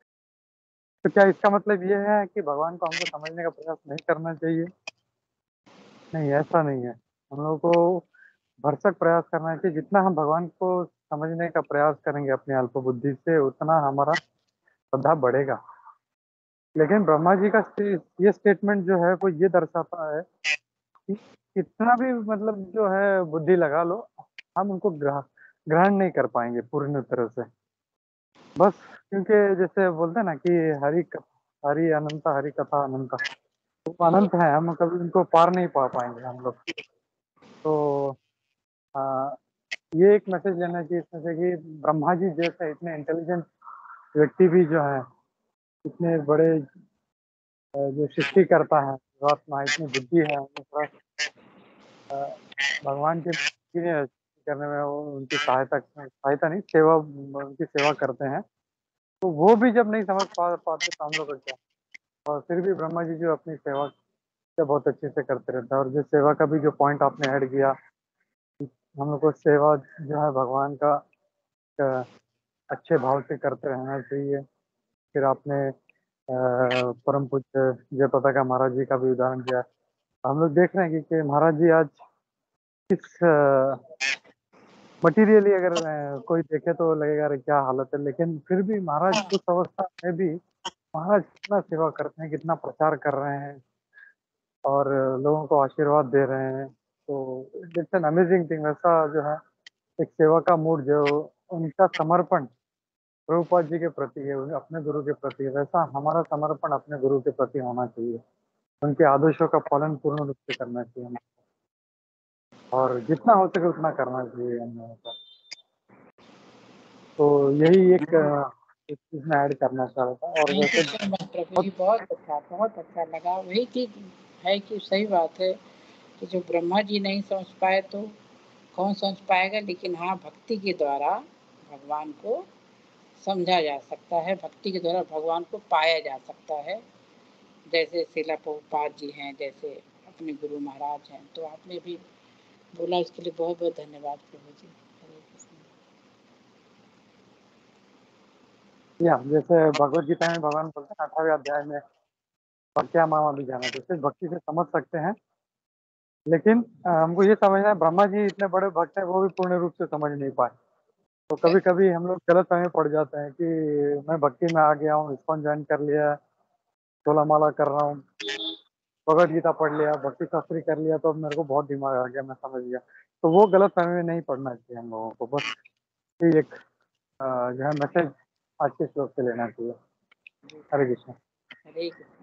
[SPEAKER 3] तो क्या इसका मतलब ये है कि भगवान को हमको समझने का प्रयास नहीं करना चाहिए? नहीं, ऐसा नहीं है। हम लोग को भरसक प्रयास करना चाहिए। जितना हम भगवान को समझने का प्रयास करेंगे अपनी अल्प बुद्धि से, उतना हमारा श्रद्धा बढ़ेगा। लेकिन ब्रह्मा जी का ये स्टेटमेंट जो है वो ये दर्शाता है कि कितना भी मतलब जो है बुद्धि लगा लो, हम उनको ग्रह ग्रहण नहीं कर पाएंगे पूर्ण तरह से। बस क्योंकि जैसे बोलते हैं ना कि हरि क- हरि अनंत, हरि कथा अनंत, वो अनंत है, हम कभी उनको पार नहीं पा पाएंगे हम लोग। तो आ, ये एक मैसेज लेना चाहिए इसमें से कि ब्रह्मा जी जैसे इतने इंटेलिजेंट व्यक्ति भी जो है, इतने बड़े अ, जो सृष्टि करता है, आत्मा इतनी बुद्धि है, उन्हें थोड़ा अ, भगवान के लिए करने में वो उनकी सहायता सहायता नहीं, सेवा, उनकी सेवा करते हैं। तो वो भी जब नहीं समझ पा पाते तो हम लोग का क्या। और फिर भी ब्रह्मा जी जो अपनी सेवा से बहुत अच्छे से करते रहते हैं। और जो सेवा का भी जो पॉइंट आपने ऐड किया, हम लोग को सेवा जो है भगवान का अ, अच्छे भाव से करते रहना चाहिए। फिर आपने अ, परम पूज्य जयप्रदा महाराज जी का भी उदाहरण दिया। हम लोग देख रहे हैं कि, कि महाराज जी आज किस मटीरियली अगर अ, कोई देखे तो लगेगा अरे क्या हालत है, लेकिन फिर भी महाराज उस अवस्था में भी महाराज कितना सेवा करते हैं, कितना प्रचार कर रहे हैं और लोगों को आशीर्वाद दे रहे हैं। तो इट्स एन अमेजिंग थिंग। वैसा जो है एक सेवा का मूड, जो उनका समर्पण प्रभुपाद जी के प्रति है, उन्हें अपने गुरु के प्रति है, वैसा हमारा समर्पण अपने गुरु के प्रति होना चाहिए। उनके आदेशों का पालन पूर्ण रूप से करना चाहिए हमें, और जितना हो सके उतना करना चाहिए हम लोगों का। तो यही एक अ, एक चीज में ऐड करना चाह रहा था। और
[SPEAKER 2] थैंक यू
[SPEAKER 3] वैसे
[SPEAKER 2] सो मच प्रभु
[SPEAKER 3] बहुत
[SPEAKER 2] जी, बहुत अच्छा बहुत अच्छा लगा। वही चीज़ है कि सही बात है कि जो ब्रह्मा जी नहीं समझ पाए तो कौन समझ पाएगा, लेकिन हाँ, भक्ति के द्वारा भगवान को समझा जा सकता है, भक्ति के द्वारा भगवान को पाया जा सकता है। जैसे शिला प्रभुपाद जी हैं, जैसे अपने गुरु महाराज हैं। तो आपने भी बोला, इसके लिए बहुत बहुत धन्यवाद प्रभु जी। हरे कृष्ण।
[SPEAKER 3] या जैसे भगवत गीता में भगवान बोलते हैं अठारहवें अध्याय में भक्त्या माम अभिजानाति, सिर्फ भक्ति से समझ सकते हैं। लेकिन अ, हमको ये समझना है ब्रह्मा जी इतने बड़े भक्त हैं, वो भी पूर्ण रूप से समझ नहीं पाए। तो कभी-कभी हम लोग गलत समय पड़ जाते हैं कि मैं भक्ति में आ गया हूँ, इस्कॉन जॉइन कर लिया, चोला माला कर रहा हूँ, भगवत गीता पढ़ लिया, भक्ति शास्त्री कर लिया, तो अब मेरे को बहुत दिमाग आ गया, मैं समझ गया। तो वो गलत समय में नहीं पढ़ना चाहिए हम लोगों को। बस ये एक अ, जो है मैसेज आज के श्लोक से लेना चाहिए। हरे कृष्ण।
[SPEAKER 2] हरे कृष्ण।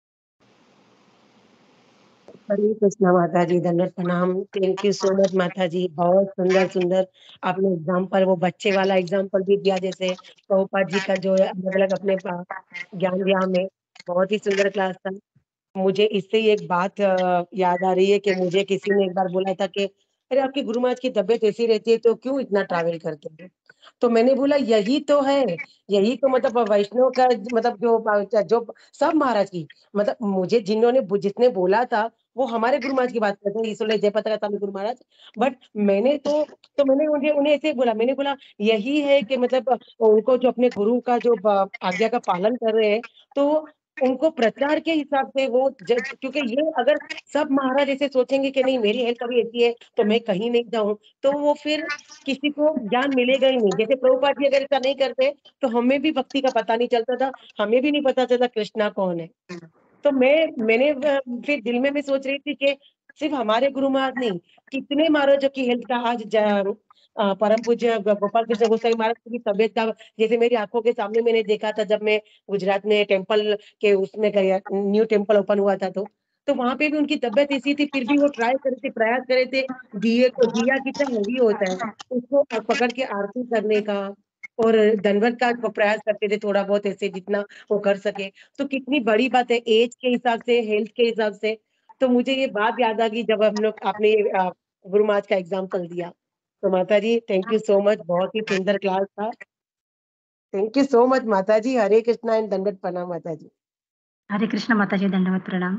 [SPEAKER 4] हरे कृष्णा माता जी, दंडवत प्रणाम। थैंक यू सो मच माता जी, बहुत सुंदर सुंदर आपने एग्जाम्पल, वो बच्चे वाला एग्जाम्पल भी दिया, जैसे प्रभुपाद जी का जो अलग अलग अपने पा- ज्ञान दिया हमें, बहुत ही सुंदर क्लास था। मुझे इससे ही एक बात अ, याद आ रही है कि मुझे किसी ने एक बार बोला था कि अरे आपकी गुरु महाराज की तबीयत ऐसी रहती है तो क्यों इतना ट्रैवल करते हैं? तो मैंने बोला यही तो है, यही तो मतलब वैष्णव का मतलब जो जो सब महाराज की मतलब मुझे जिन्होंने जिसने बोला था वो हमारे गुरु महाराज की बात करते हैं, इसलिए जय पताका स्वामी गुरु महाराज। बट मैंने तो तो मैंने उन्हें उन्हें ऐसे बोला, मैंने बोला यही है कि मतलब उनको जो अपने गुरु का जो ब- आज्ञा का पालन कर रहे हैं, तो उनको प्रचार के हिसाब से वो ज- क्योंकि ये अगर सब महाराज ऐसे सोचेंगे कि नहीं मेरी हेल्थ अभी ऐसी है तो मैं कहीं नहीं जाऊं, तो वो फिर किसी को ज्ञान मिलेगा ही नहीं। जैसे प्रभुपाद जी अगर ऐसा नहीं करते तो हमें भी भक्ति का पता नहीं चलता था, हमें भी नहीं पता चलता कृष्णा कौन है। तो मैं मैंने अ, फिर दिल में मैं सोच रही थी कि सिर्फ हमारे गुरु महाराज नहीं, कितने महाराजों की हेल्थ का आज ज- अ, परम पूज्य ग- गोपाल कृष्ण गोसाई महाराज की तबियत का, जैसे मेरी आंखों के सामने मैंने देखा था जब मैं गुजरात में टेम्पल के उसमें गया, न्यू टेम्पल ओपन हुआ था, तो तो वहां पे भी उनकी तबियत ऐसी थी, फिर भी वो ट्राई करे थे, प्रयास करे थे। दिए को दिया कितना हेवी होता है, उसको पकड़ के आरती करने का, और दंडवत का वो प्रयास करते थे थोड़ा बहुत ऐसे जितना वो कर सके। तो कितनी बड़ी बात है एज के हिसाब से, हेल्थ के हिसाब से। तो मुझे ये बात याद आ गई जब हम लोग आपने ये, अ, गुरु महाराज का एग्जाम्पल दिया। तो माता जी थैंक यू सो मच, बहुत ही सुंदर क्लास था। थैंक यू सो मच माता जी। हरे कृष्णा एंड दंडवत प्रणाम माता जी।
[SPEAKER 5] हरे कृष्ण माता जी, दंडवत प्रणाम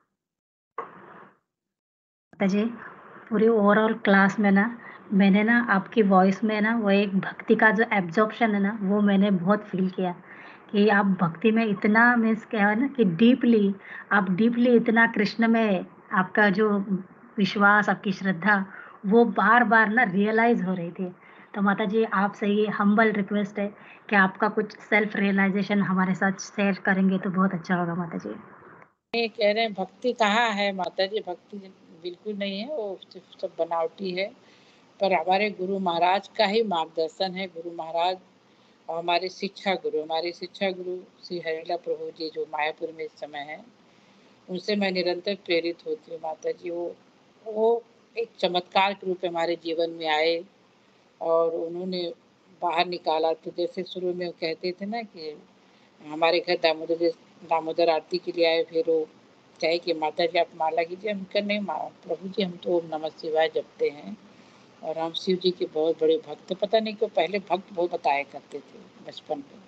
[SPEAKER 5] माता जी। पूरी ओवरऑल क्लास में ना मैंने ना आपकी वॉइस में ना वो एक भक्ति का जो एब्जॉर्प्शन है ना वो मैंने बहुत फील किया कि आप भक्ति में इतना मीन्स क्या है ना कि डीपली आप डीपली इतना कृष्ण में आपका जो विश्वास, आपकी श्रद्धा वो बार बार ना रियलाइज हो रही थी। तो माता जी आपसे ये हम्बल रिक्वेस्ट है कि आपका कुछ सेल्फ रियलाइजेशन हमारे साथ शेयर करेंगे तो बहुत अच्छा होगा माता जी।
[SPEAKER 2] ये कह रहे हैं भक्ति कहाँ है माता जी, भक्ति बिल्कुल नहीं है, वो सिर्फ सब बनावटी है। पर हमारे गुरु महाराज का ही मार्गदर्शन है। गुरु महाराज और हमारे शिक्षा गुरु हमारे शिक्षा गुरु श्री हरिला प्रभु जी जो मायापुर में इस समय है, उनसे मैं निरंतर प्रेरित होती हूँ माता जी। वो वो एक चमत्कार के रूप में हमारे जीवन में आए और उन्होंने बाहर निकाला। तो जैसे शुरू में वो कहते थे ना कि हमारे घर दामोदर दामोदर आरती के लिए आए, फिर वो चाहे कि माता जी आप माला कीजिए, हम कर नहीं माँ प्रभु जी हम तो ओम नमः शिवाय जपते हैं और हम शिव जी के बहुत बड़े भक्त। पता नहीं क्यों पहले भक्त बहुत बताया करते थे बचपन में,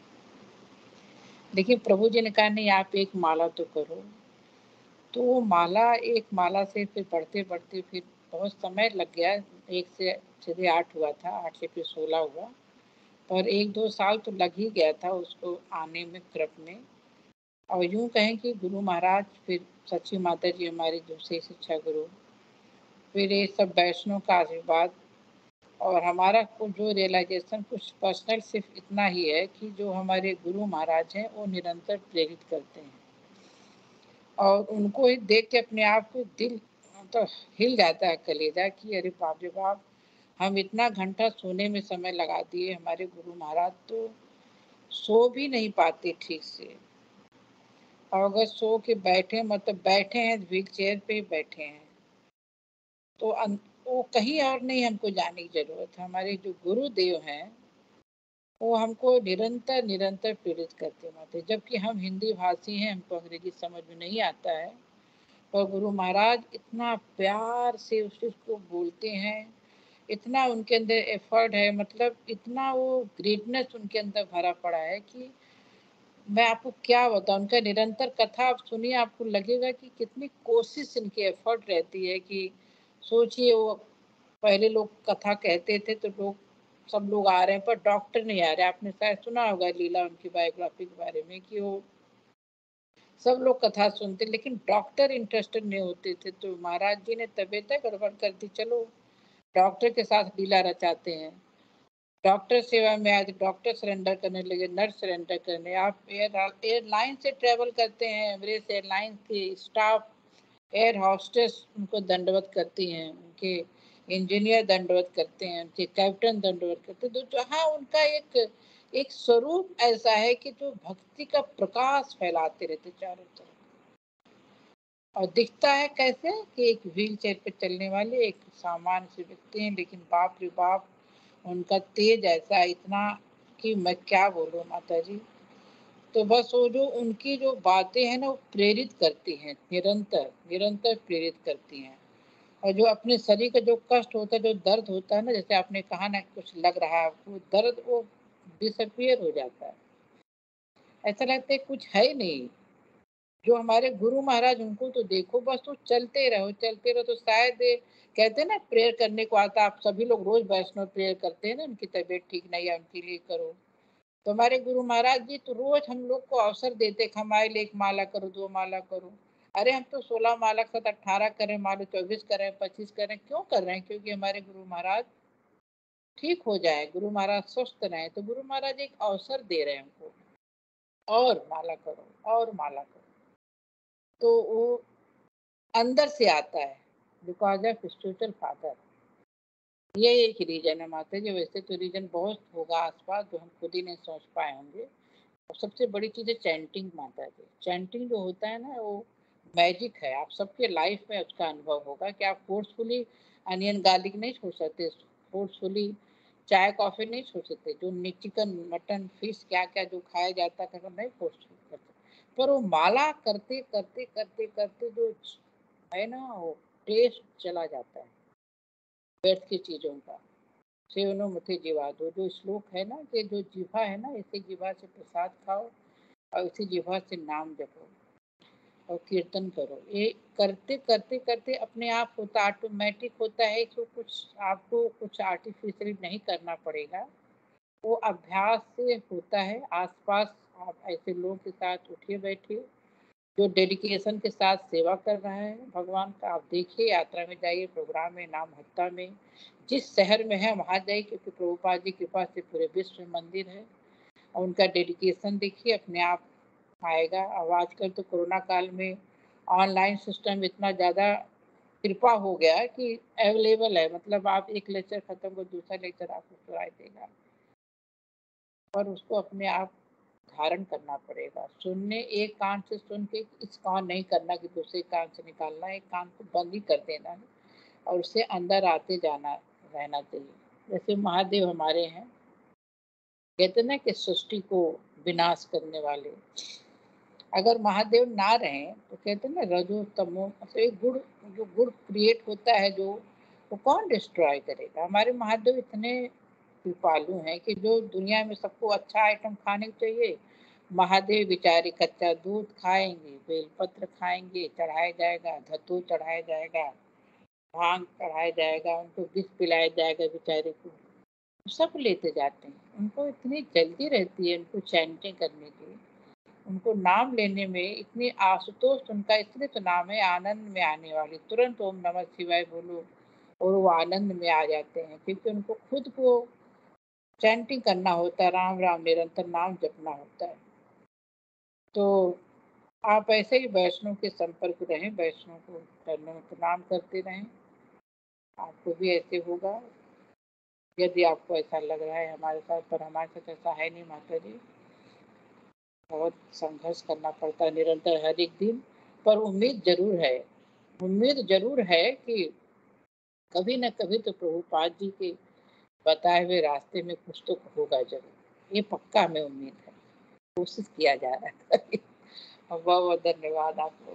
[SPEAKER 2] लेकिन प्रभु जी ने कहा नहीं आप एक माला तो करो। तो वो माला एक माला से फिर बढ़ते बढ़ते फिर बहुत समय लग गया। एक से सीधे आठ हुआ था, आठ से फिर सोलह हुआ, पर एक दो साल तो लग ही गया था उसको आने में, क्रम में। और यूँ कहें कि गुरु महाराज, फिर सच्ची माता जी हमारी दूसरी शिक्षा गुरु, फिर ये सब वैष्णव का आशीर्वाद, और हमारा कुछ जो रियलाइजेशन कुछ पर्सनल सिर्फ इतना ही है कि जो हमारे गुरु महाराज हैं वो निरंतर प्रेरित करते हैं, और उनको ही देख के अपने आप को दिल तो हिल जाता है, कलेजा कि अरे बाप रे बाप, हम इतना घंटा सोने में समय लगा दिए। हमारे गुरु महाराज तो सो भी नहीं पाते ठीक से, और अगर सो के बैठे मतलब बैठे हैं व्हील चेयर पे ही बैठे हैं, तो अन, वो कहीं और नहीं हमको जाने की जरूरत है। हमारे जो गुरुदेव हैं वो हमको निरंतर निरंतर प्रेरित करते हैं, जबकि हम हिंदी भाषी हैं, हमको अंग्रेजी समझ में नहीं आता है, पर गुरु महाराज इतना प्यार से उस चीज़ को बोलते हैं, इतना उनके अंदर एफर्ट है, मतलब इतना वो ग्रेटनेस उनके अंदर भरा पड़ा है कि मैं आपको क्या बताऊँ। उनका निरंतर कथा आप सुनिए, आपको लगेगा कि कितनी कोशिश इनकी एफर्ट रहती है। कि सोचिए वो पहले लोग कथा कहते थे तो लोग सब लोग आ रहे हैं पर डॉक्टर नहीं आ रहे। आपने शायद सुना होगा लीला उनकी बायोग्राफी के बारे में कि वो सब लोग कथा सुनते लेकिन डॉक्टर इंटरेस्टेड नहीं होते थे। तो महाराज जी ने तबीयत गड़बड़ कर दी, चलो डॉक्टर के साथ लीला रचाते हैं। डॉक्टर सेवा में आज डॉक्टर सरेंडर करने लगे, नर्स सरेंडर करने। आप एयर एयरलाइन से ट्रेवल करते हैं, एवरेस्ट एयरलाइन की स्टाफ, एयर हॉस्टेस उनको दंडवत करती हैं, उनके इंजीनियर दंडवत करते हैं, उनके कैप्टन दंडवत करते हैं। तो जहाँ उनका एक एक स्वरूप ऐसा है कि जो भक्ति का प्रकाश फैलाते रहते चारों तरफ। और दिखता है कैसे कि एक व्हील चेयर पे चलने वाले एक सामान्य से व्यक्ति हैं, लेकिन बाप रे बाप उनका तेज ऐसा इतना कि मैं क्या बोलूं माता जी। तो बस वो जो उनकी जो बातें हैं ना वो प्रेरित करती हैं, निरंतर निरंतर प्रेरित करती हैं। और जो अपने शरीर का जो कष्ट होता है, जो दर्द होता है ना, जैसे आपने कहा ना कुछ लग रहा है, वो दर्द वो डिसअपियर हो जाता है। ऐसा लगता है कुछ है ही नहीं। जो हमारे गुरु महाराज उनको तो देखो, बस तो चलते रहो चलते रहो। तो शायद कहते हैं ना प्रेयर करने को आता, आप सभी लोग रोज वैष्णव प्रेयर करते हैं ना, उनकी तबीयत ठीक नहीं है उनके लिए करो। तो हमारे गुरु महाराज जी तो रोज हम लोग को अवसर देते, हमारे लिए एक माला करो, दो माला करो। अरे हम तो सोलह माला के साथ अट्ठारह करें, मालो चौबीस करें, पच्चीस करें, क्यों कर रहे हैं? क्योंकि हमारे गुरु महाराज ठीक हो जाए, गुरु महाराज स्वस्थ रहे। तो गुरु महाराज एक अवसर दे रहे हैं हमको, और माला करो और माला करो। तो वो अंदर से आता है, बिकॉज ऑफ स्पिरिचुअल फादर। ये एक रीजन है माता जी। वैसे तो रीजन बहुत होगा आसपास जो हम खुद ही नहीं सोच पाए होंगे। और सबसे बड़ी चीज है चैंटिंग माता जी। चैंटिंग जो होता है ना वो मैजिक है। आप सबके लाइफ में उसका अनुभव होगा कि आप फोर्सफुली अनियन गार्लिक नहीं छोड़ सकते, फोर्सफुली चाय कॉफी नहीं छोड़ सकते, जो चिकन मटन फिश क्या क्या जो खाया जाता है नहीं फोर्सफुल करते। पर वो माला करते करते करते करते जो है ना वो टेस्ट चला जाता है व्यर्थ की चीजों का। सेवनो मथे जीवा दो, जो श्लोक है ना कि जो जीवा है ना, इसी जीवा से प्रसाद खाओ और इसी जीवा से नाम जपो और कीर्तन करो। ये करते करते करते अपने आप होता, ऑटोमेटिक होता है। इसको कुछ आपको कुछ आर्टिफिशियल नहीं करना पड़ेगा, वो अभ्यास से होता है। आसपास आप ऐसे लोगों के साथ उठिए बैठिए जो डेडिकेशन के साथ सेवा कर रहा है भगवान का। आप देखिए, यात्रा में जाइए, प्रोग्राम में, नाम हत्ता में, जिस शहर में है वहाँ जाइए, क्योंकि प्रभुपाद जी के पास से पूरे विश्व में मंदिर है। और उनका डेडिकेशन देखिए, अपने आप आएगा। अब आजकल तो कोरोना काल में ऑनलाइन सिस्टम इतना ज़्यादा कृपा हो गया है कि अवेलेबल है। मतलब आप एक लेक्चर खत्म कर दूसरा लेक्चर आपको सुनाई देगा, और उसको अपने आप धारण करना पड़ेगा। सुनने एक कान से सुन के इस कान नहीं करना कि दूसरे कान से निकालना, एक कान को बंद ही कर देना है और उससे अंदर आते जाना रहना चाहिए। जैसे महादेव हमारे हैं, कहते ना कि सृष्टि को विनाश करने वाले। अगर महादेव ना रहे तो कहते ना रजो तमो, तो एक गुण जो गुण क्रिएट होता है जो वो कौन डिस्ट्रॉय करेगा? हमारे महादेव इतने कृपालु हैं कि जो दुनिया में सबको अच्छा आइटम खाने को चाहिए, महादेव बेचारे कच्चा दूध खाएंगे, बेलपत्र खाएंगे, चढ़ाया जाएगा, धतूर चढ़ाया जाएगा, भांग चढ़ाया जाएगा, उनको विष पिलाया जाएगा बेचारे को, सब लेते जाते हैं। उनको इतनी जल्दी रहती है उनको चैंटिंग करने की, उनको नाम लेने में इतनी आशुतोष उनका इसलिए तो नाम है, आनंद में आने वाली। तुरंत ओम नमः शिवाय बोलो और वो आनंद में आ जाते हैं, क्योंकि उनको खुद को चैंटिंग करना होता है, राम राम निरंतर नाम जपना होता है। तो आप ऐसे ही वैष्णव के संपर्क रहें, वैष्णव को चरणों में प्रणाम करते रहें, आपको भी ऐसे होगा। यदि आपको ऐसा लग रहा है हमारे साथ, पर हमारे साथ ऐसा है नहीं माता जी। बहुत संघर्ष करना पड़ता है निरंतर हर एक दिन, पर उम्मीद जरूर है, उम्मीद जरूर है कि कभी न कभी तो प्रभुपाद जी के बताए हुए रास्ते में कुछ तो होगा जरूर। ये पक्का हमें उम्मीद है, कोशिश किया जा रहा है। बहुत बहुत धन्यवाद आप लोग।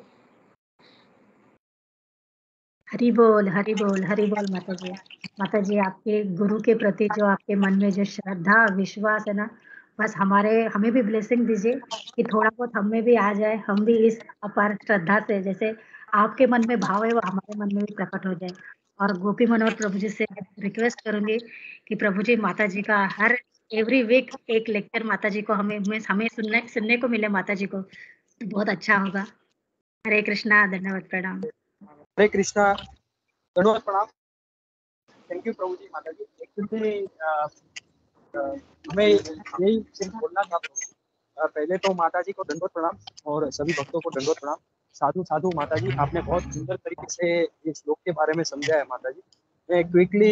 [SPEAKER 5] हरि बोल हरि बोल हरि बोल माता जी। माता जी, आपके गुरु के प्रति जो आपके मन में जो श्रद्धा विश्वास है ना, बस हमारे हमें भी ब्लेसिंग दीजिए कि थोड़ा बहुत हमें भी आ जाए, हम भी इस अपार श्रद्धा से, जैसे आपके मन में भाव है वो हमारे मन में भी प्रकट हो जाए। और गोपी मनोहर प्रभु जी से रिक्वेस्ट करूंगी कि प्रभु जी माता जी का हर एवरी वीक एक लेक्चर माता जी को हमें हमें हमें सुनने सुनने को मिले माता जी को, तो बहुत अच्छा होगा। हरे कृष्णा, धन्यवाद, प्रणाम।
[SPEAKER 6] हरे कृष्णा, धन्यवाद, प्रणाम। थैंक यू प्रभु जी, माता जी। एक्चुअली हमें यही सिर्फ बोलना था। आ, पहले तो माता जी को दंडवत प्रणाम और सभी भक्तों को दंडवत प्रणाम। साधु साधु माता जी, आपने बहुत सुंदर तरीके से इस श्लोक के बारे में समझाया है माता जी। मैं क्विकली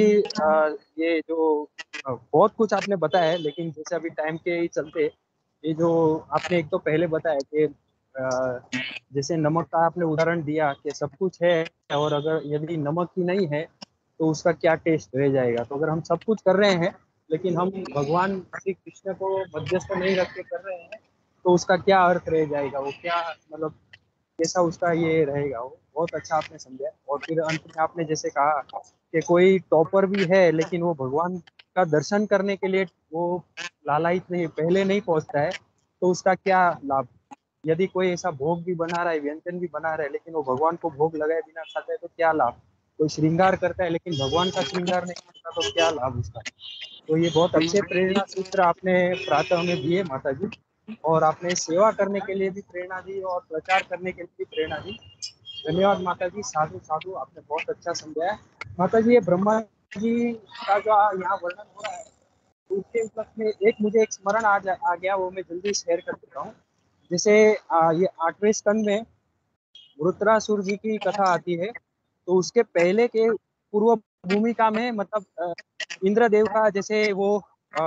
[SPEAKER 6] ये जो आ, बहुत कुछ आपने बताया है, लेकिन जैसे अभी टाइम के ही चलते ये जो आपने एक तो पहले बताया कि आ, जैसे नमक का आपने उदाहरण दिया कि सब कुछ है और अगर यदि नमक ही नहीं है तो उसका क्या टेस्ट रह जाएगा। तो अगर हम सब कुछ कर रहे हैं लेकिन हम भगवान श्री कृष्ण को मध्यस्थ नहीं रख के कर रहे हैं तो उसका क्या अर्थ रह जाएगा, वो क्या मतलब कैसा उसका ये रहेगा। वो बहुत अच्छा आपने समझा। और फिर अंत में आपने जैसे कहा कि कोई टॉपर भी है लेकिन वो भगवान का दर्शन करने के लिए वो लालायित नहीं, पहले नहीं पहुंचता है तो उसका क्या लाभ। यदि कोई ऐसा भोग भी बना रहा है, व्यंजन भी बना रहा है, लेकिन वो भगवान को भोग लगाए बिना खाता है तो क्या लाभ। कोई श्रृंगार करता है लेकिन भगवान का श्रृंगार नहीं करता तो क्या लाभ उसका। तो ये बहुत अच्छे प्रेरणा सूत्र आपने प्रातः में दिए माता जी, और आपने सेवा करने के लिए भी प्रेरणा दी और प्रचार करने के लिए भी प्रेरणा दी। धन्यवाद माता जी, साधु साधु, आपने बहुत अच्छा समझाया। माता जी, ये ब्रह्मा जी का जो यहाँ वर्णन हो रहा है उसके उपलक्ष्य में एक मुझे एक स्मरण आ, जा, आ गया, वो मैं जल्दी शेयर कर देता हूँ। जैसे आ, ये आठवें स्कंद में वृत्रासुर जी की कथा आती है, तो उसके पहले के पूर्व भूमिका में मतलब इंद्रदेव का जैसे वो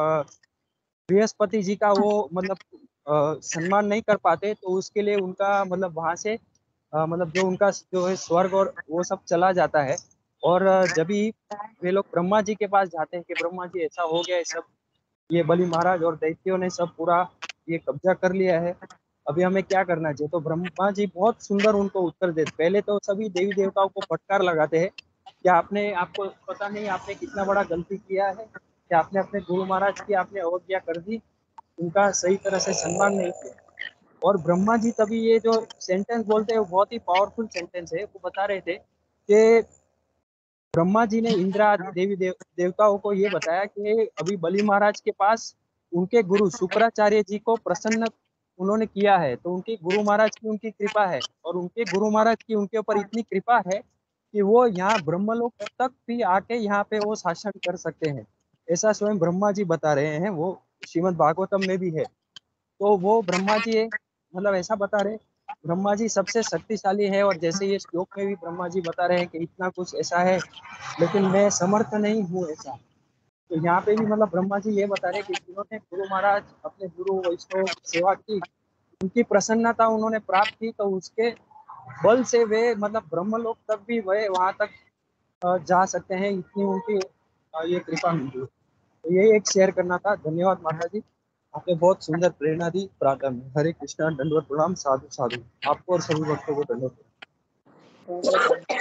[SPEAKER 6] बृहस्पति जी का वो मतलब आ, सम्मान नहीं कर पाते तो उसके लिए उनका मतलब वहां से आ, मतलब जो उनका जो है स्वर्ग और वो सब चला जाता है। और जब भी वे लोग ब्रह्मा जी के पास जाते हैं कि ब्रह्मा जी ऐसा हो गया है, सब ये बलि महाराज और दैत्यों ने सब पूरा ये कब्जा कर लिया है, अभी हमें क्या करना चाहिए। तो ब्रह्मा जी बहुत सुंदर उनको उत्तर देते। पहले तो सभी देवी देवताओं को फटकार लगाते हैं, क्या आपने आपको पता नहीं आपने कितना बड़ा गलती किया है, क्या आपने अपने गुरु महाराज की आपने अवज्ञा कर दी, उनका सही तरह से सम्मान नहीं किया। और ब्रह्मा जी तभी ये जो सेंटेंस बोलते हैं वो बहुत ही पावरफुल सेंटेंस है। वो बता रहे थे कि ब्रह्मा जी ने इंद्र आदि देवी देव, देवताओं को ये बताया कि अभी बलि महाराज के पास उनके गुरु शुक्राचार्य जी को प्रसन्न उन्होंने किया है, तो उनके गुरु महाराज की उनकी कृपा है और उनके गुरु महाराज की उनके ऊपर इतनी कृपा है कि वो यहाँ ब्रह्मलोक तक भी आके यहाँ पे वो शासन कर सकते हैं। ऐसा स्वयं ब्रह्मा जी बता रहे हैं, वो श्रीमद् भागवतम में भी है। तो वो ब्रह्मा जी मतलब ऐसा बता रहे, ब्रह्मा जी सबसे शक्तिशाली है। और जैसे ये श्लोक में भी ब्रह्मा जी बता रहे हैं कि इतना कुछ ऐसा है लेकिन मैं समर्थ नहीं हूँ ऐसा। तो यहाँ पे भी मतलब ब्रह्मा जी ये बता रहे कि जिन्होंने गुरु महाराज अपने गुरु वैष्णव सेवा की, उनकी प्रसन्नता उन्होंने प्राप्त की, तो उसके बल से वे मतलब ब्रह्मलोक तक भी वे वहां तक जा सकते हैं, इतनी उनकी ये कृपा मिली। तो यही एक शेयर करना था। धन्यवाद माता जी, आपने बहुत सुंदर प्रेरणा दी प्रातः में। हरे कृष्णा, दंडवत प्रणाम, साधु साधु, आपको और सभी भक्तों को दंडवत।